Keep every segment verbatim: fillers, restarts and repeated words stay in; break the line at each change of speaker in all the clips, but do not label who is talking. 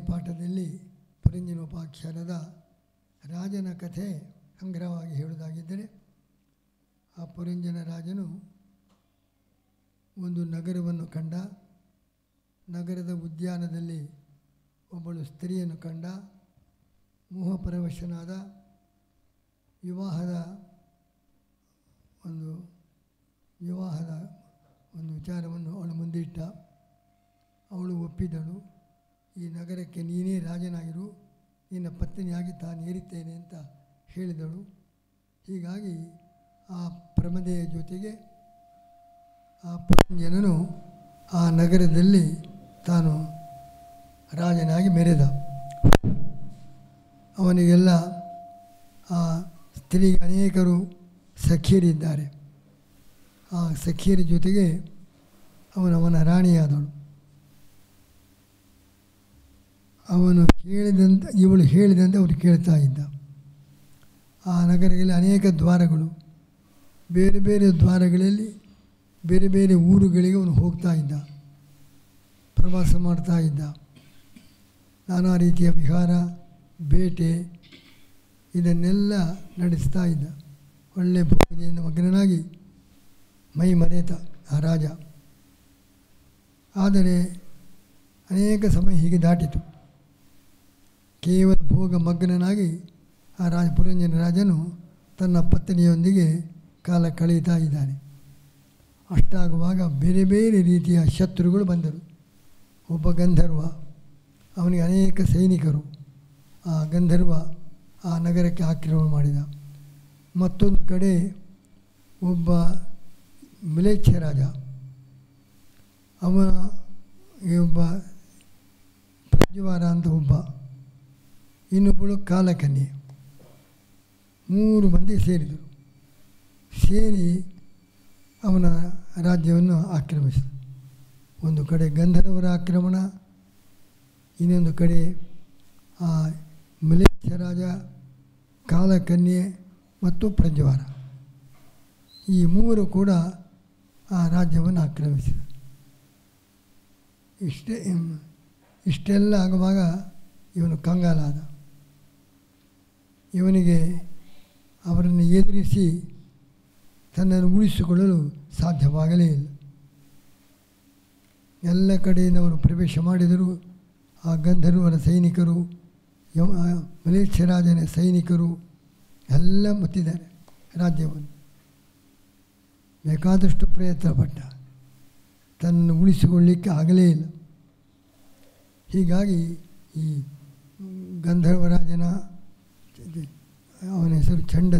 ಪಾಠದಲ್ಲಿ ಪುರಂಜನೋಪಾಖ್ಯಾನದ ರಾಜನ ಕಥೆ ಸಂಗ್ರಹವಾಗಿ ಹೇಳುವುದಾಗಿದ್ದರೆ, ಆ ಪುರಂಜನ ರಾಜನು ಒಂದು ನಗರವನ್ನು ಕಂಡ. ನಗರದ ಉದ್ಯಾನದಲ್ಲಿ ಒಬ್ಬಳು ಸ್ತ್ರೀಯನ್ನು ಕಂಡ. ಮೋಹಪರವಶನಾದ. ವಿವಾಹದ ಒಂದು ವಿವಾಹದ ಒಂದು ವಿಚಾರವನ್ನು ಅವಳ ಮುಂದಿಟ್ಟ. ಅವಳು ಒಪ್ಪಿದಳು. ಈ ನಗರಕ್ಕೆ ನೀನೇ ರಾಜನಾಗಿರು, ನಿನ್ನ ಪತ್ನಿಯಾಗಿ ತಾನು ಏರಿದ್ದೇನೆ ಅಂತ ಹೇಳಿದಳು. ಹೀಗಾಗಿ ಆ ಪ್ರಮದೆಯ ಜೊತೆಗೆ ಆ ಪುರಂಜನನು ಆ ನಗರದಲ್ಲಿ ತಾನು ರಾಜನಾಗಿ ಮೆರೆದ. ಅವನಿಗೆಲ್ಲ ಆ ಸ್ತ್ರೀಗೆ ಅನೇಕರು ಸಖಿಯರಿದ್ದಾರೆ. ಆ ಸಖಿಯರ ಜೊತೆಗೆ ಅವನವನ ರಾಣಿಯಾದಳು. ಅವನು ಕೇಳಿದಂತೆ ಇವಳು ಹೇಳಿದಂತೆ ಅವರು ಕೇಳ್ತಾ ಇದ್ದ. ಆ ನಗರದಲ್ಲಿ ಅನೇಕ ದ್ವಾರಗಳು, ಬೇರೆ ಬೇರೆ ದ್ವಾರಗಳಲ್ಲಿ ಬೇರೆ ಬೇರೆ ಊರುಗಳಿಗೆ ಅವನು ಹೋಗ್ತಾ ಇದ್ದ, ಪ್ರವಾಸ ಮಾಡ್ತಾ ಇದ್ದ. ನಾನಾ ರೀತಿಯ ವಿಹಾರ, ಬೇಟೆ ಇದನ್ನೆಲ್ಲ ನಡೆಸ್ತಾ ಇದ್ದ. ಒಳ್ಳೆಯ ಭೋಗದಿಂದ ಮಗ್ನನಾಗಿ ಮೈ ಮರೆತ ಆ ರಾಜ. ಆದರೆ ಅನೇಕ ಸಮಯ ಹೀಗೆ ದಾಟಿತು. ಕೇವಲ ಭೋಗ ಮಗ್ನನಾಗಿ ಆ ರಾಜ ಪುರಂಜನ ರಾಜನು ತನ್ನ ಪತ್ನಿಯೊಂದಿಗೆ ಕಾಲ ಕಳೆಯುತ್ತಾ ಇದ್ದಾನೆ. ಅಷ್ಟಾಗುವಾಗ ಬೇರೆ ಬೇರೆ ರೀತಿಯ ಶತ್ರುಗಳು ಬಂದರು. ಒಬ್ಬ ಗಂಧರ್ವ, ಅವನಿಗೆ ಅನೇಕ ಸೈನಿಕರು. ಆ ಗಂಧರ್ವ ಆ ನಗರಕ್ಕೆ ಆಕ್ರಮಣ ಮಾಡಿದ. ಮತ್ತೊಂದು ಕಡೆ ಒಬ್ಬ ಮ್ಲೇಚ್ಛ ರಾಜ, ಅವನ ಒಬ್ಬ ಪ್ರಜ್ವಾರ ಅಂತ ಒಬ್ಬ, ಇನ್ನೊಬ್ಬಳು ಕಾಲಕನ್ಯೆ. ಮೂರು ಮಂದಿ ಸೇರಿದರು. ಸೇರಿ ಅವನ ರಾಜ್ಯವನ್ನು ಆಕ್ರಮಿಸಿದ. ಒಂದು ಕಡೆ ಗಂಧರ್ವರ ಆಕ್ರಮಣ, ಇನ್ನೊಂದು ಕಡೆ ಆ ಮ್ಲೇಚ್ಛ ರಾಜ, ಕಾಲಕನ್ಯೆ ಮತ್ತು ಪ್ರಜ್ವಾರ, ಈ ಮೂವರು ಕೂಡ ಆ ರಾಜ್ಯವನ್ನು ಆಕ್ರಮಿಸಿದ. ಇಷ್ಟೇ ಇಷ್ಟೆಲ್ಲ ಆಗುವಾಗ ಇವನು ಕಂಗಾಲಾದ. ಇವನಿಗೆ ಅವರನ್ನು ಎದುರಿಸಿ ತನ್ನನ್ನು ಉಳಿಸಿಕೊಳ್ಳಲು ಸಾಧ್ಯವಾಗಲೇ ಇಲ್ಲ. ಎಲ್ಲ ಕಡೆಯಿಂದ ಅವರು ಪ್ರವೇಶ ಮಾಡಿದರು. ಆ ಗಂಧರ್ವರ ಸೈನಿಕರು, ಯವ ಮ್ಲೇಚ್ಛ ರಾಜನ ಸೈನಿಕರು ಎಲ್ಲ ಮುತ್ತಿದ್ದಾರೆ ರಾಜ್ಯವನ್ನು. ಬೇಕಾದಷ್ಟು ಪ್ರಯತ್ನ ಪಟ್ಟ, ತನ್ನನ್ನು ಉಳಿಸಿಕೊಳ್ಳಲಿಕ್ಕೆ ಆಗಲೇ ಇಲ್ಲ. ಹೀಗಾಗಿ ಈ ಗಂಧರ್ವರಾಜನ ಅವನ ಹೆಸರು ಚಂಡ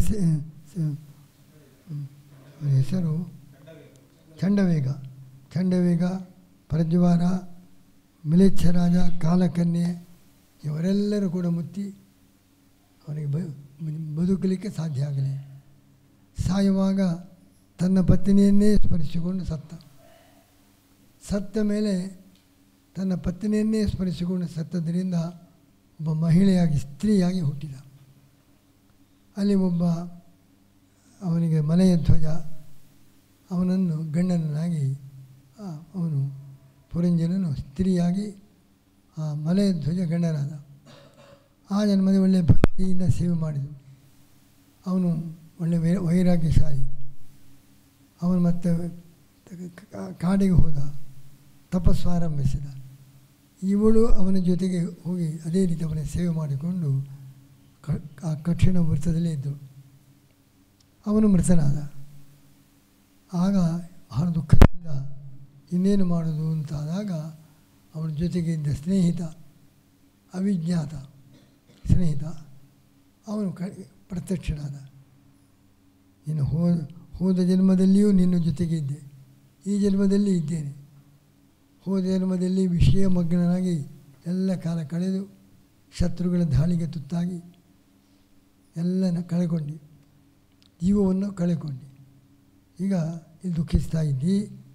ಅವನ ಹೆಸರು ಚಂಡವೇಗ ಚಂಡವೇಗ ಪ್ರಜ್ವಾರ, ಮ್ಲೇಚ್ಛ ರಾಜ, ಕಾಲಕನ್ಯೆ ಇವರೆಲ್ಲರೂ ಕೂಡ ಮುತ್ತಿ ಅವನಿಗೆ ಬ ಬದುಕಲಿಕ್ಕೆ ಸಾಧ್ಯ ಆಗಲಿ. ಸಾಯುವಾಗ ತನ್ನ ಪತ್ನಿಯನ್ನೇ ಸ್ಮರಿಸಿಕೊಂಡು ಸತ್ತ. ಸತ್ತ ಮೇಲೆ ತನ್ನ ಪತ್ನಿಯನ್ನೇ ಸ್ಮರಿಸಿಕೊಂಡು ಸತ್ತದ್ದರಿಂದ ಒಬ್ಬ ಮಹಿಳೆಯಾಗಿ, ಸ್ತ್ರೀಯಾಗಿ ಹುಟ್ಟಿದ. ಅಲ್ಲಿ ಒಬ್ಬ ಅವನಿಗೆ ಮಲೆಯ ಧ್ವಜ, ಅವನನ್ನು ಗಂಡನನ್ನಾಗಿ ಅವನು ಪುರಂಜನನು ಸ್ತ್ರೀಯಾಗಿ ಆ ಮಲೆಯ ಧ್ವಜ ಗಂಡನಾದ. ಆ ಜನ್ಮದ ಒಳ್ಳೆಯ ಭಕ್ತಿಯಿಂದ ಸೇವೆ ಮಾಡಿದನು. ಅವನು ಒಳ್ಳೆಯ ವೈ ವೈರಾಗ್ಯಶಾಲಿ. ಅವನು ಮತ್ತೆ ಕಾಡಿಗೆ ಹೋದ, ತಪಸ್ಸು ಆರಂಭಿಸಿದ. ಇವಳು ಅವನ ಜೊತೆಗೆ ಹೋಗಿ ಅದೇ ರೀತಿ ಅವನ ಸೇವೆ ಮಾಡಿಕೊಂಡು ಕ ಆ ಕಠಿಣ ವೃತ್ತದಲ್ಲೇ ಇದ್ದಳು. ಅವನು ಮೃತನಾದ. ಆಗ ಬಹಳ ದುಃಖದಿಂದ ಇನ್ನೇನು ಮಾಡೋದು ಅಂತಾದಾಗ ಅವನ ಜೊತೆಗೆ ಇದ್ದ ಸ್ನೇಹಿತ, ಅವಿಜ್ಞಾತ ಸ್ನೇಹಿತ, ಅವನು ಕ ಪ್ರತ್ಯಕ್ಷನಾದ. ನೀನು ಹೋದ ಹೋದ ಜನ್ಮದಲ್ಲಿಯೂ ನಿನ್ನ ಜೊತೆಗೆ ಇದ್ದೆ, ಈ ಜನ್ಮದಲ್ಲಿ ಇದ್ದೇನೆ. ಹೋದ ಜನ್ಮದಲ್ಲಿ ವಿಷಯ ಮಗ್ನನಾಗಿ ಎಲ್ಲ ಕಾಲ ಕಳೆದು ಶತ್ರುಗಳ ದಾಳಿಗೆ ತುತ್ತಾಗಿ ಎಲ್ಲ ಕಳೆಕೊಂಡಿ, ಜೀವವನ್ನು ಕಳೆಕೊಂಡಿ. ಈಗ ಇಲ್ಲಿ ದುಃಖಿಸ್ತಾ ಇದ್ದಿ.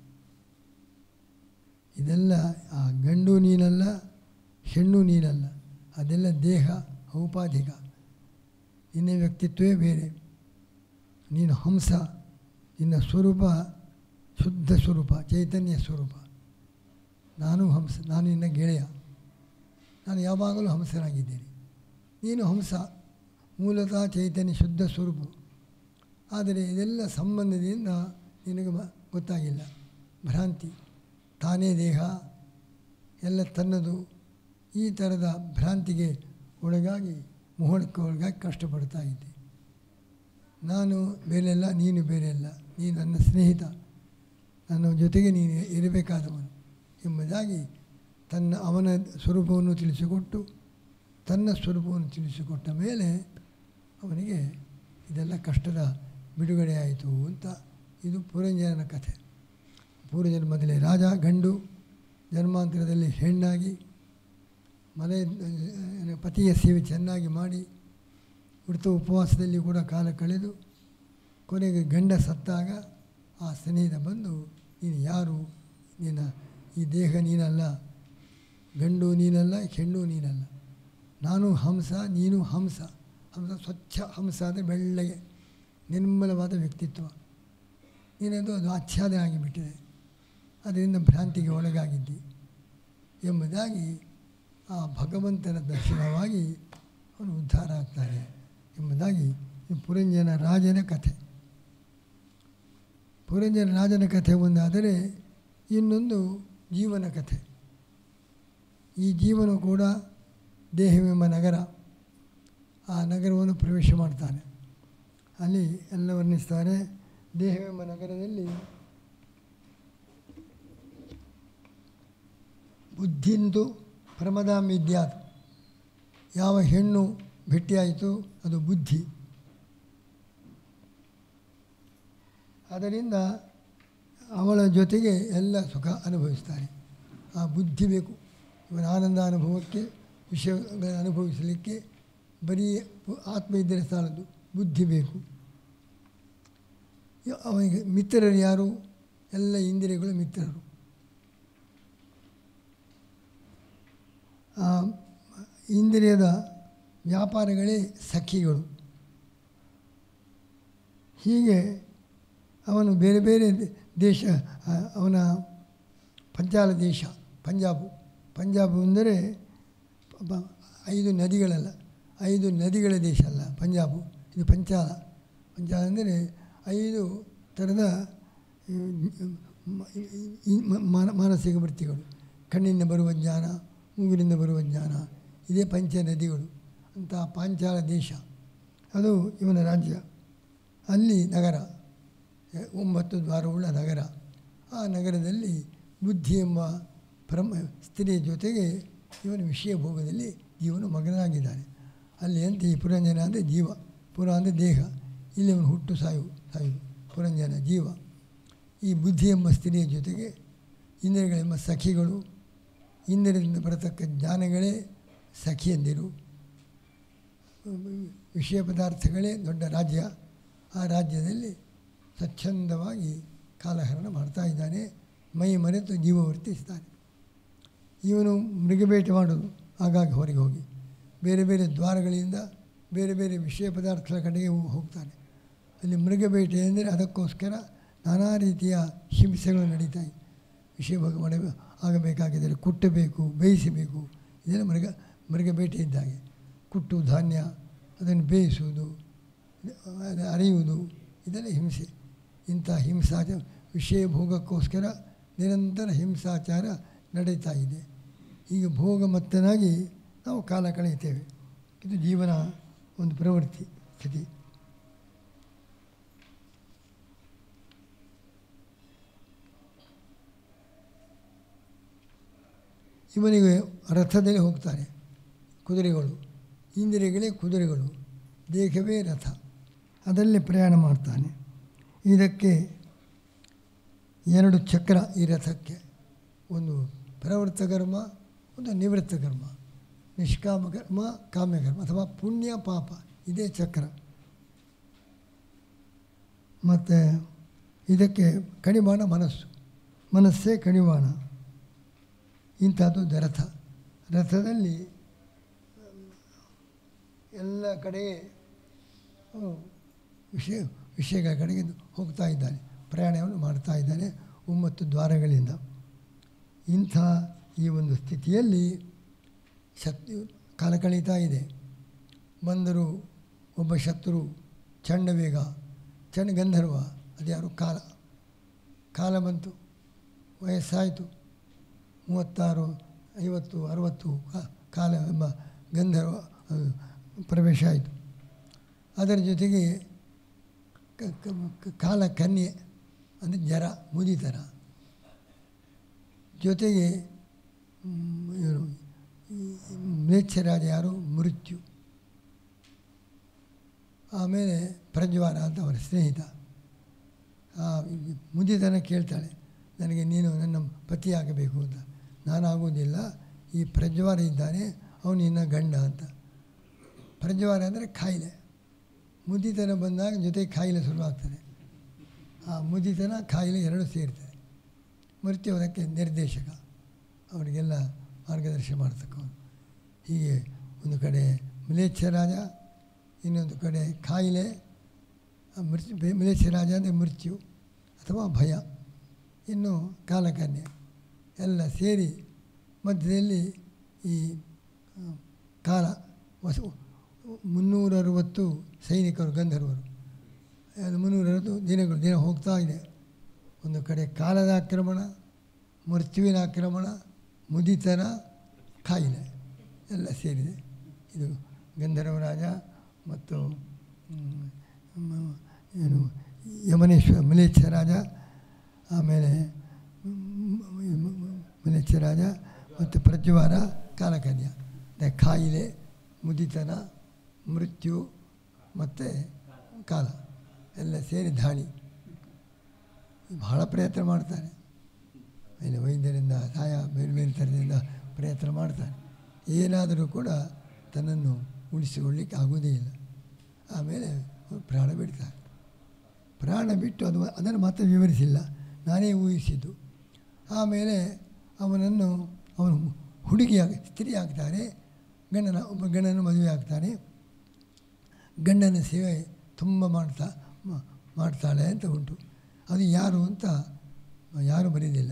ಇದೆಲ್ಲ ಆ ಗಂಡು ನೀನಲ್ಲ, ಹೆಣ್ಣು ನೀನಲ್ಲ, ಅದೆಲ್ಲ ದೇಹ ಔಪಾಧಿಕ. ನಿನ್ನ ವ್ಯಕ್ತಿತ್ವವೇ ಬೇರೆ. ನೀನು ಹಂಸ, ನಿನ್ನ ಸ್ವರೂಪ ಶುದ್ಧ ಸ್ವರೂಪ, ಚೈತನ್ಯ ಸ್ವರೂಪ. ನಾನು ಹಂಸ, ನಾನು ನಿನ್ನ ಗೆಳೆಯ. ನಾನು ಯಾವಾಗಲೂ ಹಂಸನಾಗಿದ್ದೇನೆ. ನೀನು ಹಂಸ, ಮೂಲತಃ ಚೈತನ್ಯ ಶುದ್ಧ ಸ್ವರೂಪ. ಆದರೆ ಇದೆಲ್ಲ ಸಂಬಂಧದಿಂದ ನಿನಗೆ ಗೊತ್ತಾಗಿಲ್ಲ. ಭ್ರಾಂತಿ, ತಾನೇ ದೇಹ, ಎಲ್ಲ ತನ್ನದು. ಈ ಥರದ ಭ್ರಾಂತಿಗೆ ಒಳಗಾಗಿ ಮೋಹಕ್ಕೆ ಒಳಗಾಗಿ ಕಷ್ಟಪಡ್ತಾ ಇದ್ದೆ. ನಾನು ಬೇರೆಯಲ್ಲ, ನೀನು ಬೇರೆಯಲ್ಲ, ನೀನು ನನ್ನ ಸ್ನೇಹಿತ, ನನ್ನ ಜೊತೆಗೆ ನೀನು ಇರಬೇಕಾದವನು ಎಂಬುದಾಗಿ ತನ್ನ ಅವನ ಸ್ವರೂಪವನ್ನು ತಿಳಿಸಿಕೊಟ್ಟು ತನ್ನ ಸ್ವರೂಪವನ್ನು ತಿಳಿಸಿಕೊಟ್ಟ ಮೇಲೆ ಅವನಿಗೆ ಇದೆಲ್ಲ ಕಷ್ಟದ ಬಿಡುಗಡೆ ಆಯಿತು ಅಂತ. ಇದು ಪೂರ್ವಜನ್ಮನ ಕಥೆ. ಪೂರ್ವಜನ್ಮದಲ್ಲಿ ರಾಜ ಗಂಡು, ಜನ್ಮಾಂತರದಲ್ಲಿ ಹೆಣ್ಣಾಗಿ ಮನೆ ಪತಿಯ ಸೇವೆ ಚೆನ್ನಾಗಿ ಮಾಡಿ ವ್ರತ ಉಪವಾಸದಲ್ಲಿ ಕೂಡ ಕಾಲ ಕಳೆದು ಕೊನೆಗೆ ಗಂಡ ಸತ್ತಾಗ ಆ ಸ್ನೇಹಿತ ಬಂದು, ನೀನು ಯಾರು, ನೀನ ಈ ದೇಹ ನೀನಲ್ಲ, ಗಂಡು ನೀನಲ್ಲ, ಹೆಣ್ಣು ನೀನಲ್ಲ, ನಾನು ಹಂಸ, ನೀನು ಹಂಸ. ಹಂಸ ಸ್ವಚ್ಛ ಹಂಸ ಅಂದರೆ ಬೆಳ್ಳಗೆ ನಿರ್ಮಲವಾದ ವ್ಯಕ್ತಿತ್ವ. ನೀನದು ಅದು ಆಚ್ಛಾದನೆ ಆಗಿಬಿಟ್ಟಿದೆ, ಅದರಿಂದ ಭ್ರಾಂತಿಗೆ ಒಳಗಾಗಿದ್ದಿ ಎಂಬುದಾಗಿ ಆ ಭಗವಂತನ ದರ್ಶನವಾಗಿ ಅವನು ಉದ್ಧಾರ ಆಗ್ತಾನೆ ಎಂಬುದಾಗಿ ಈ ಪುರಂಜನ ರಾಜನ ಕಥೆ. ಪುರಂಜನ ರಾಜನ ಕಥೆ ಒಂದಾದರೆ ಇನ್ನೊಂದು ಜೀವನ ಕಥೆ. ಈ ಜೀವನ ಕೂಡ ದೇಹವೆಂಬ ನಗರ, ಆ ನಗರವನ್ನು ಪ್ರವೇಶ ಮಾಡ್ತಾನೆ. ಅಲ್ಲಿ ಎಲ್ಲ ವರ್ಣಿಸ್ತಾರೆ. ದೇಹವೆಂಬ ನಗರದಲ್ಲಿ ಬುದ್ಧಿಂದು ಪ್ರಮದಾಮಿದ್ಯಾತ್, ಯಾವ ಹೆಣ್ಣು ಭೇಟಿಯಾಯಿತು ಅದು ಬುದ್ಧಿ. ಅದರಿಂದ ಅವಳ ಜೊತೆಗೆ ಎಲ್ಲ ಸುಖ ಅನುಭವಿಸ್ತಾನೆ. ಆ ಬುದ್ಧಿ ಬೇಕು ಇವನ ಆನಂದ ಅನುಭವಕ್ಕೆ, ವಿಷಯಗಳ ಅನುಭವಿಸಲಿಕ್ಕೆ. ಬರೀ ಆತ್ಮ ಇದ್ದರೆ ಸಾಲದು, ಬುದ್ಧಿ ಬೇಕು. ಅವನಿಗೆ ಮಿತ್ರರು ಯಾರು? ಎಲ್ಲ ಇಂದ್ರಿಯಗಳು ಮಿತ್ರರು. ಆ ಇಂದ್ರಿಯದ ವ್ಯಾಪಾರಗಳೇ ಸಖಿಗಳು. ಹೀಗೆ ಅವನು ಬೇರೆ ಬೇರೆ ದೇಶ, ಅವನ ಪಂಚಾಲ ದೇಶ, ಪಂಜಾಬು. ಪಂಜಾಬು ಅಂದರೆ ಐದು ನದಿಗಳಲ್ಲ, ಐದು ನದಿಗಳ ದೇಶ ಅಲ್ಲ ಪಂಜಾಬು, ಇದು ಪಂಚಾಲ. ಪಂಚಾಲ ಅಂದರೆ ಐದು ಥರದ ಮಾನಸಿಕ ವೃತ್ತಿಗಳು. ಕಣ್ಣಿಂದ ಬರುವ ಜ್ಞಾನ, ಮೂಗಿನಿಂದ ಬರುವ ಜ್ಞಾನ, ಇದೇ ಪಂಚ ನದಿಗಳು ಅಂತ ಪಾಂಚಾಲ ದೇಶ. ಅದು ಇವನ ರಾಜ್ಯ. ಅಲ್ಲಿ ನಗರ, ಒಂಬತ್ತು ದ್ವಾರವುಳ್ಳ ನಗರ. ಆ ನಗರದಲ್ಲಿ ಬುದ್ಧಿ ಎಂಬ ಪ್ರಮ ಸ್ತ್ರೀಯ ಜೊತೆಗೆ ಇವನ ವಿಷಯ ಭೋಗದಲ್ಲಿ ಜೀವನ ಮಗನಾಗಿದ್ದಾನೆ. ಅಲ್ಲಿ ಅಂತ ಈ ಪುರಂಜನ ಅಂದರೆ ಜೀವ, ಪುರ ಅಂದರೆ ದೇಹ, ಇಲ್ಲಿ ಅವನು ಹುಟ್ಟು ಸಾಯು ಸಾಯು ಪುರಂಜನ ಜೀವ. ಈ ಬುದ್ಧಿ ಎಂಬ ಸ್ತ್ರೀಯ ಜೊತೆಗೆ ಇಂದ್ರಿಯಗಳೆಂಬ ಸಖಿಗಳು, ಇಂದ್ರಿಯದಿಂದ ಬರತಕ್ಕ ಜ್ಞಾನಗಳೇ ಸಖಿಯಂದಿರು, ವಿಷಯ ಪದಾರ್ಥಗಳೇ ದೊಡ್ಡ ರಾಜ್ಯ. ಆ ರಾಜ್ಯದಲ್ಲಿ ಸ್ವಚ್ಛಂದವಾಗಿ ಕಾಲಹರಣ ಮಾಡ್ತಾ ಇದ್ದಾನೆ. ಮೈ ಮರೆತು ಜೀವ ವರ್ತಿಸ್ತಾನೆ. ಇವನು ಮೃಗಬೇಟೆ ಮಾಡೋದು, ಆಗಾಗ ಹೊರಗೆ ಹೋಗಿ ಬೇರೆ ಬೇರೆ ದ್ವಾರಗಳಿಂದ ಬೇರೆ ಬೇರೆ ವಿಷಯ ಪದಾರ್ಥಗಳ ಕಡೆಗೆ ಹೋಗ್ತಾನೆ. ಅಲ್ಲಿ ಮೃಗಬೇಟೆ ಅಂದರೆ ಅದಕ್ಕೋಸ್ಕರ ನಾನಾ ರೀತಿಯ ಹಿಂಸೆಗಳು ನಡೀತಾಯಿ. ವಿಷಯ ಭೋಗ ಮಾಡ ಆಗಬೇಕಾಗಿದ್ದರೆ ಕುಟ್ಟಬೇಕು, ಬೇಯಿಸಬೇಕು. ಇದೆಲ್ಲ ಮೃಗ ಮೃಗಬೇಟೆ ಇದ್ದಾಗೆ. ಕುಟ್ಟು ಧಾನ್ಯ, ಅದನ್ನು ಬೇಯಿಸುವುದು, ಅದು ಅರಿಯುವುದು, ಇದೆಲ್ಲ ಹಿಂಸೆ. ಇಂಥ ಹಿಂಸಾಚಾರ, ವಿಷಯ ಭೋಗಕ್ಕೋಸ್ಕರ ನಿರಂತರ ಹಿಂಸಾಚಾರ ನಡೀತಾ ಇದೆ. ಈಗ ಭೋಗಮತ್ತನಾಗಿ ನಾವು ಕಾಲ ಕಳೆಯುತ್ತೇವೆ. ಇದು ಜೀವನ ಒಂದು ಪ್ರವೃತ್ತಿ ಸ್ಥಿತಿ. ಇವನಿಗೆ ರಥದಲ್ಲಿ ಹೋಗ್ತಾರೆ ಕುದುರೆಗಳು, ಇಂದ್ರಿಯಗಳೇ ಕುದುರೆಗಳು, ದೇಹವೇ ರಥ, ಅದರಲ್ಲಿ ಪ್ರಯಾಣ ಮಾಡ್ತಾನೆ. ಇದಕ್ಕೆ ಎರಡು ಚಕ್ರ ಈ ರಥಕ್ಕೆ, ಒಂದು ಪ್ರವೃತ್ತ ಕರ್ಮ, ಒಂದು ನಿವೃತ್ತ ಕರ್ಮ, ನಿಷ್ಕಾಮ ಕರ್ಮ, ಕಾಮ್ಯಕರ್ಮ ಅಥವಾ ಪುಣ್ಯ ಪಾಪ, ಇದೇ ಚಕ್ರ. ಮತ್ತು ಇದಕ್ಕೆ ಕಡಿವಾಣ ಮನಸ್ಸು, ಮನಸ್ಸೇ ಕಡಿವಾಣ. ಇಂಥದ್ದು ರಥ. ರಥದಲ್ಲಿ ಎಲ್ಲ ಕಡೆಗೆ ವಿಷಯ ವಿಷಯಗಳ ಕಡೆಗೆ ಹೋಗ್ತಾ ಇದ್ದಾನೆ, ಪ್ರಯಾಣವನ್ನು ಮಾಡ್ತಾ ಇದ್ದಾನೆ ಒಂಬತ್ತು ದ್ವಾರಗಳಿಂದ. ಇಂಥ ಈ ಒಂದು ಸ್ಥಿತಿಯಲ್ಲಿ ಶತ್ರು ಕಾಲ ಕಳೀತಾ ಇದೆ. ಬಂದರು ಒಬ್ಬ ಶತ್ರು ಚಂಡವೇಗ, ಚಂಡ ಗಂಧರ್ವ, ಅದ್ಯಾರು ಕಾಲ. ಕಾಲ ಬಂತು, ವಯಸ್ಸಾಯಿತು, ಮೂವತ್ತಾರು ಐವತ್ತು ಅರವತ್ತು ಕಾಲ ಎಂಬ ಗಂಧರ್ವ ಪ್ರವೇಶ ಆಯಿತು. ಅದರ ಜೊತೆಗೆ ಕಾಲ ಕನ್ಯೆ ಅಂದರೆ ಜರ, ಮುದಿತನ, ಜೊತೆಗೆ ಏನು ಮ್ಲೇಚ್ಛರಾಜ ಯಾರು, ಮೃತ್ಯು. ಆಮೇಲೆ ಪ್ರಜ್ವಾರ ಅಂತ ಅವರ ಸ್ನೇಹಿತ. ಆ ಮುದಿತನ ಕೇಳ್ತಾಳೆ, ನನಗೆ ನೀನು ನನ್ನ ಪತಿಯಾಗಬೇಕು ಅಂತ. ನಾನಾಗುವುದಿಲ್ಲ, ಈ ಪ್ರಜ್ವಾರ ಇದ್ದಾನೆ, ಅವನು ನಿನ್ನ ಗಂಡ ಅಂತ. ಪ್ರಜ್ವಾರ ಅಂದರೆ ಕಾಯಿಲೆ. ಮುದಿತನ ಬಂದಾಗ ಜೊತೆಗೆ ಕಾಯಿಲೆ ಶುರುವಾಗ್ತದೆ. ಆ ಮುದಿತನ ಕಾಯಿಲೆ ಎರಡೂ ಸೇರ್ತದೆ. ಮೃತ್ಯು ಅದಕ್ಕೆ ನಿರ್ದೇಶಕ, ಅವರಿಗೆಲ್ಲ ಮಾರ್ಗದರ್ಶನ ಮಾಡ್ತಕ್ಕವನು. ಹೀಗೆ ಒಂದು ಕಡೆ ಮ್ಲೇಚ್ಛ ರಾಜ, ಇನ್ನೊಂದು ಕಡೆ ಕಾಯಿಲೆ. ಮೃತ್ಯು ಮ್ಲೇಚ್ಛ ರಾಜ ಅಂದರೆ ಮೃತ್ಯು ಅಥವಾ ಭಯ, ಇನ್ನು ಕಾಲಕನ್ಯೆ ಎಲ್ಲ ಸೇರಿ ಮಧ್ಯದಲ್ಲಿ ಈ ಕಾಲ ವಸು ಮುನ್ನೂರ ಅರವತ್ತು ಸೈನಿಕರು ಗಂಧರ್ವರು. ಮುನ್ನೂರ ಅರವತ್ತು ದಿನಗಳು ದಿನ ಹೋಗ್ತಾ ಇದೆ. ಒಂದು ಕಡೆ ಕಾಲದ ಆಕ್ರಮಣ, ಮೃತ್ಯುವಿನ ಆಕ್ರಮಣ, ಮುದಿತನ, ಕಾಯಿಲೆ ಎಲ್ಲ ಸೇರಿದೆ. ಇದು ಗಂಧರ್ವ ರಾಜ ಮತ್ತು ಏನು ಯಮನೇಶ್ವರ ಮ್ಲೇಚ್ಛ ರಾಜ, ಆಮೇಲೆ ಮ್ಲೇಚ್ಛ ರಾಜ ಮತ್ತು ಪ್ರಜ್ವಾರ, ಕಾಲಕನ್ಯ. ಕಾಯಿಲೆ, ಮುದಿತನ, ಮೃತ್ಯು ಮತ್ತು ಕಾಲ ಎಲ್ಲ ಸೇರಿ ದಾಳಿ. ಬಹಳ ಪ್ರಯತ್ನ ಮಾಡ್ತಾರೆ. ಮೇಲೆ ವೈದ್ಯರಿಂದ ಸಹಾಯ ಬೇರೆ ಬೇರೆ ಥರದಿಂದ ಪ್ರಯತ್ನ ಮಾಡ್ತಾರೆ. ಏನಾದರೂ ಕೂಡ ತನ್ನನ್ನು ಉಳಿಸಿಕೊಳ್ಳಿಕ್ಕೆ ಆಗುವುದೇ ಇಲ್ಲ. ಆಮೇಲೆ ಪ್ರಾಣ ಬಿಡ್ತಾರೆ. ಪ್ರಾಣ ಬಿಟ್ಟು ಅದು ಅದನ್ನು ಮತ್ತೆ ವಿವರಿಸಿಲ್ಲ, ನಾನೇ ಊಹಿಸಿದ್ದು. ಆಮೇಲೆ ಅವನನ್ನು ಅವನು ಹುಡುಗಿಯಾಗಿ ಸ್ತ್ರೀ ಆಗ್ತಾರೆ. ಗಂಡನ ಒಬ್ಬ ಗಂಡನ ಮದುವೆ ಆಗ್ತಾನೆ. ಗಂಡನ ಸೇವೆ ತುಂಬ ಮಾಡ್ತಾ ಮಾಡ್ತಾಳೆ ಅಂತ ಉಂಟು. ಅದು ಯಾರು ಅಂತ ಯಾರೂ ಬರೆಯಲಿಲ್ಲ.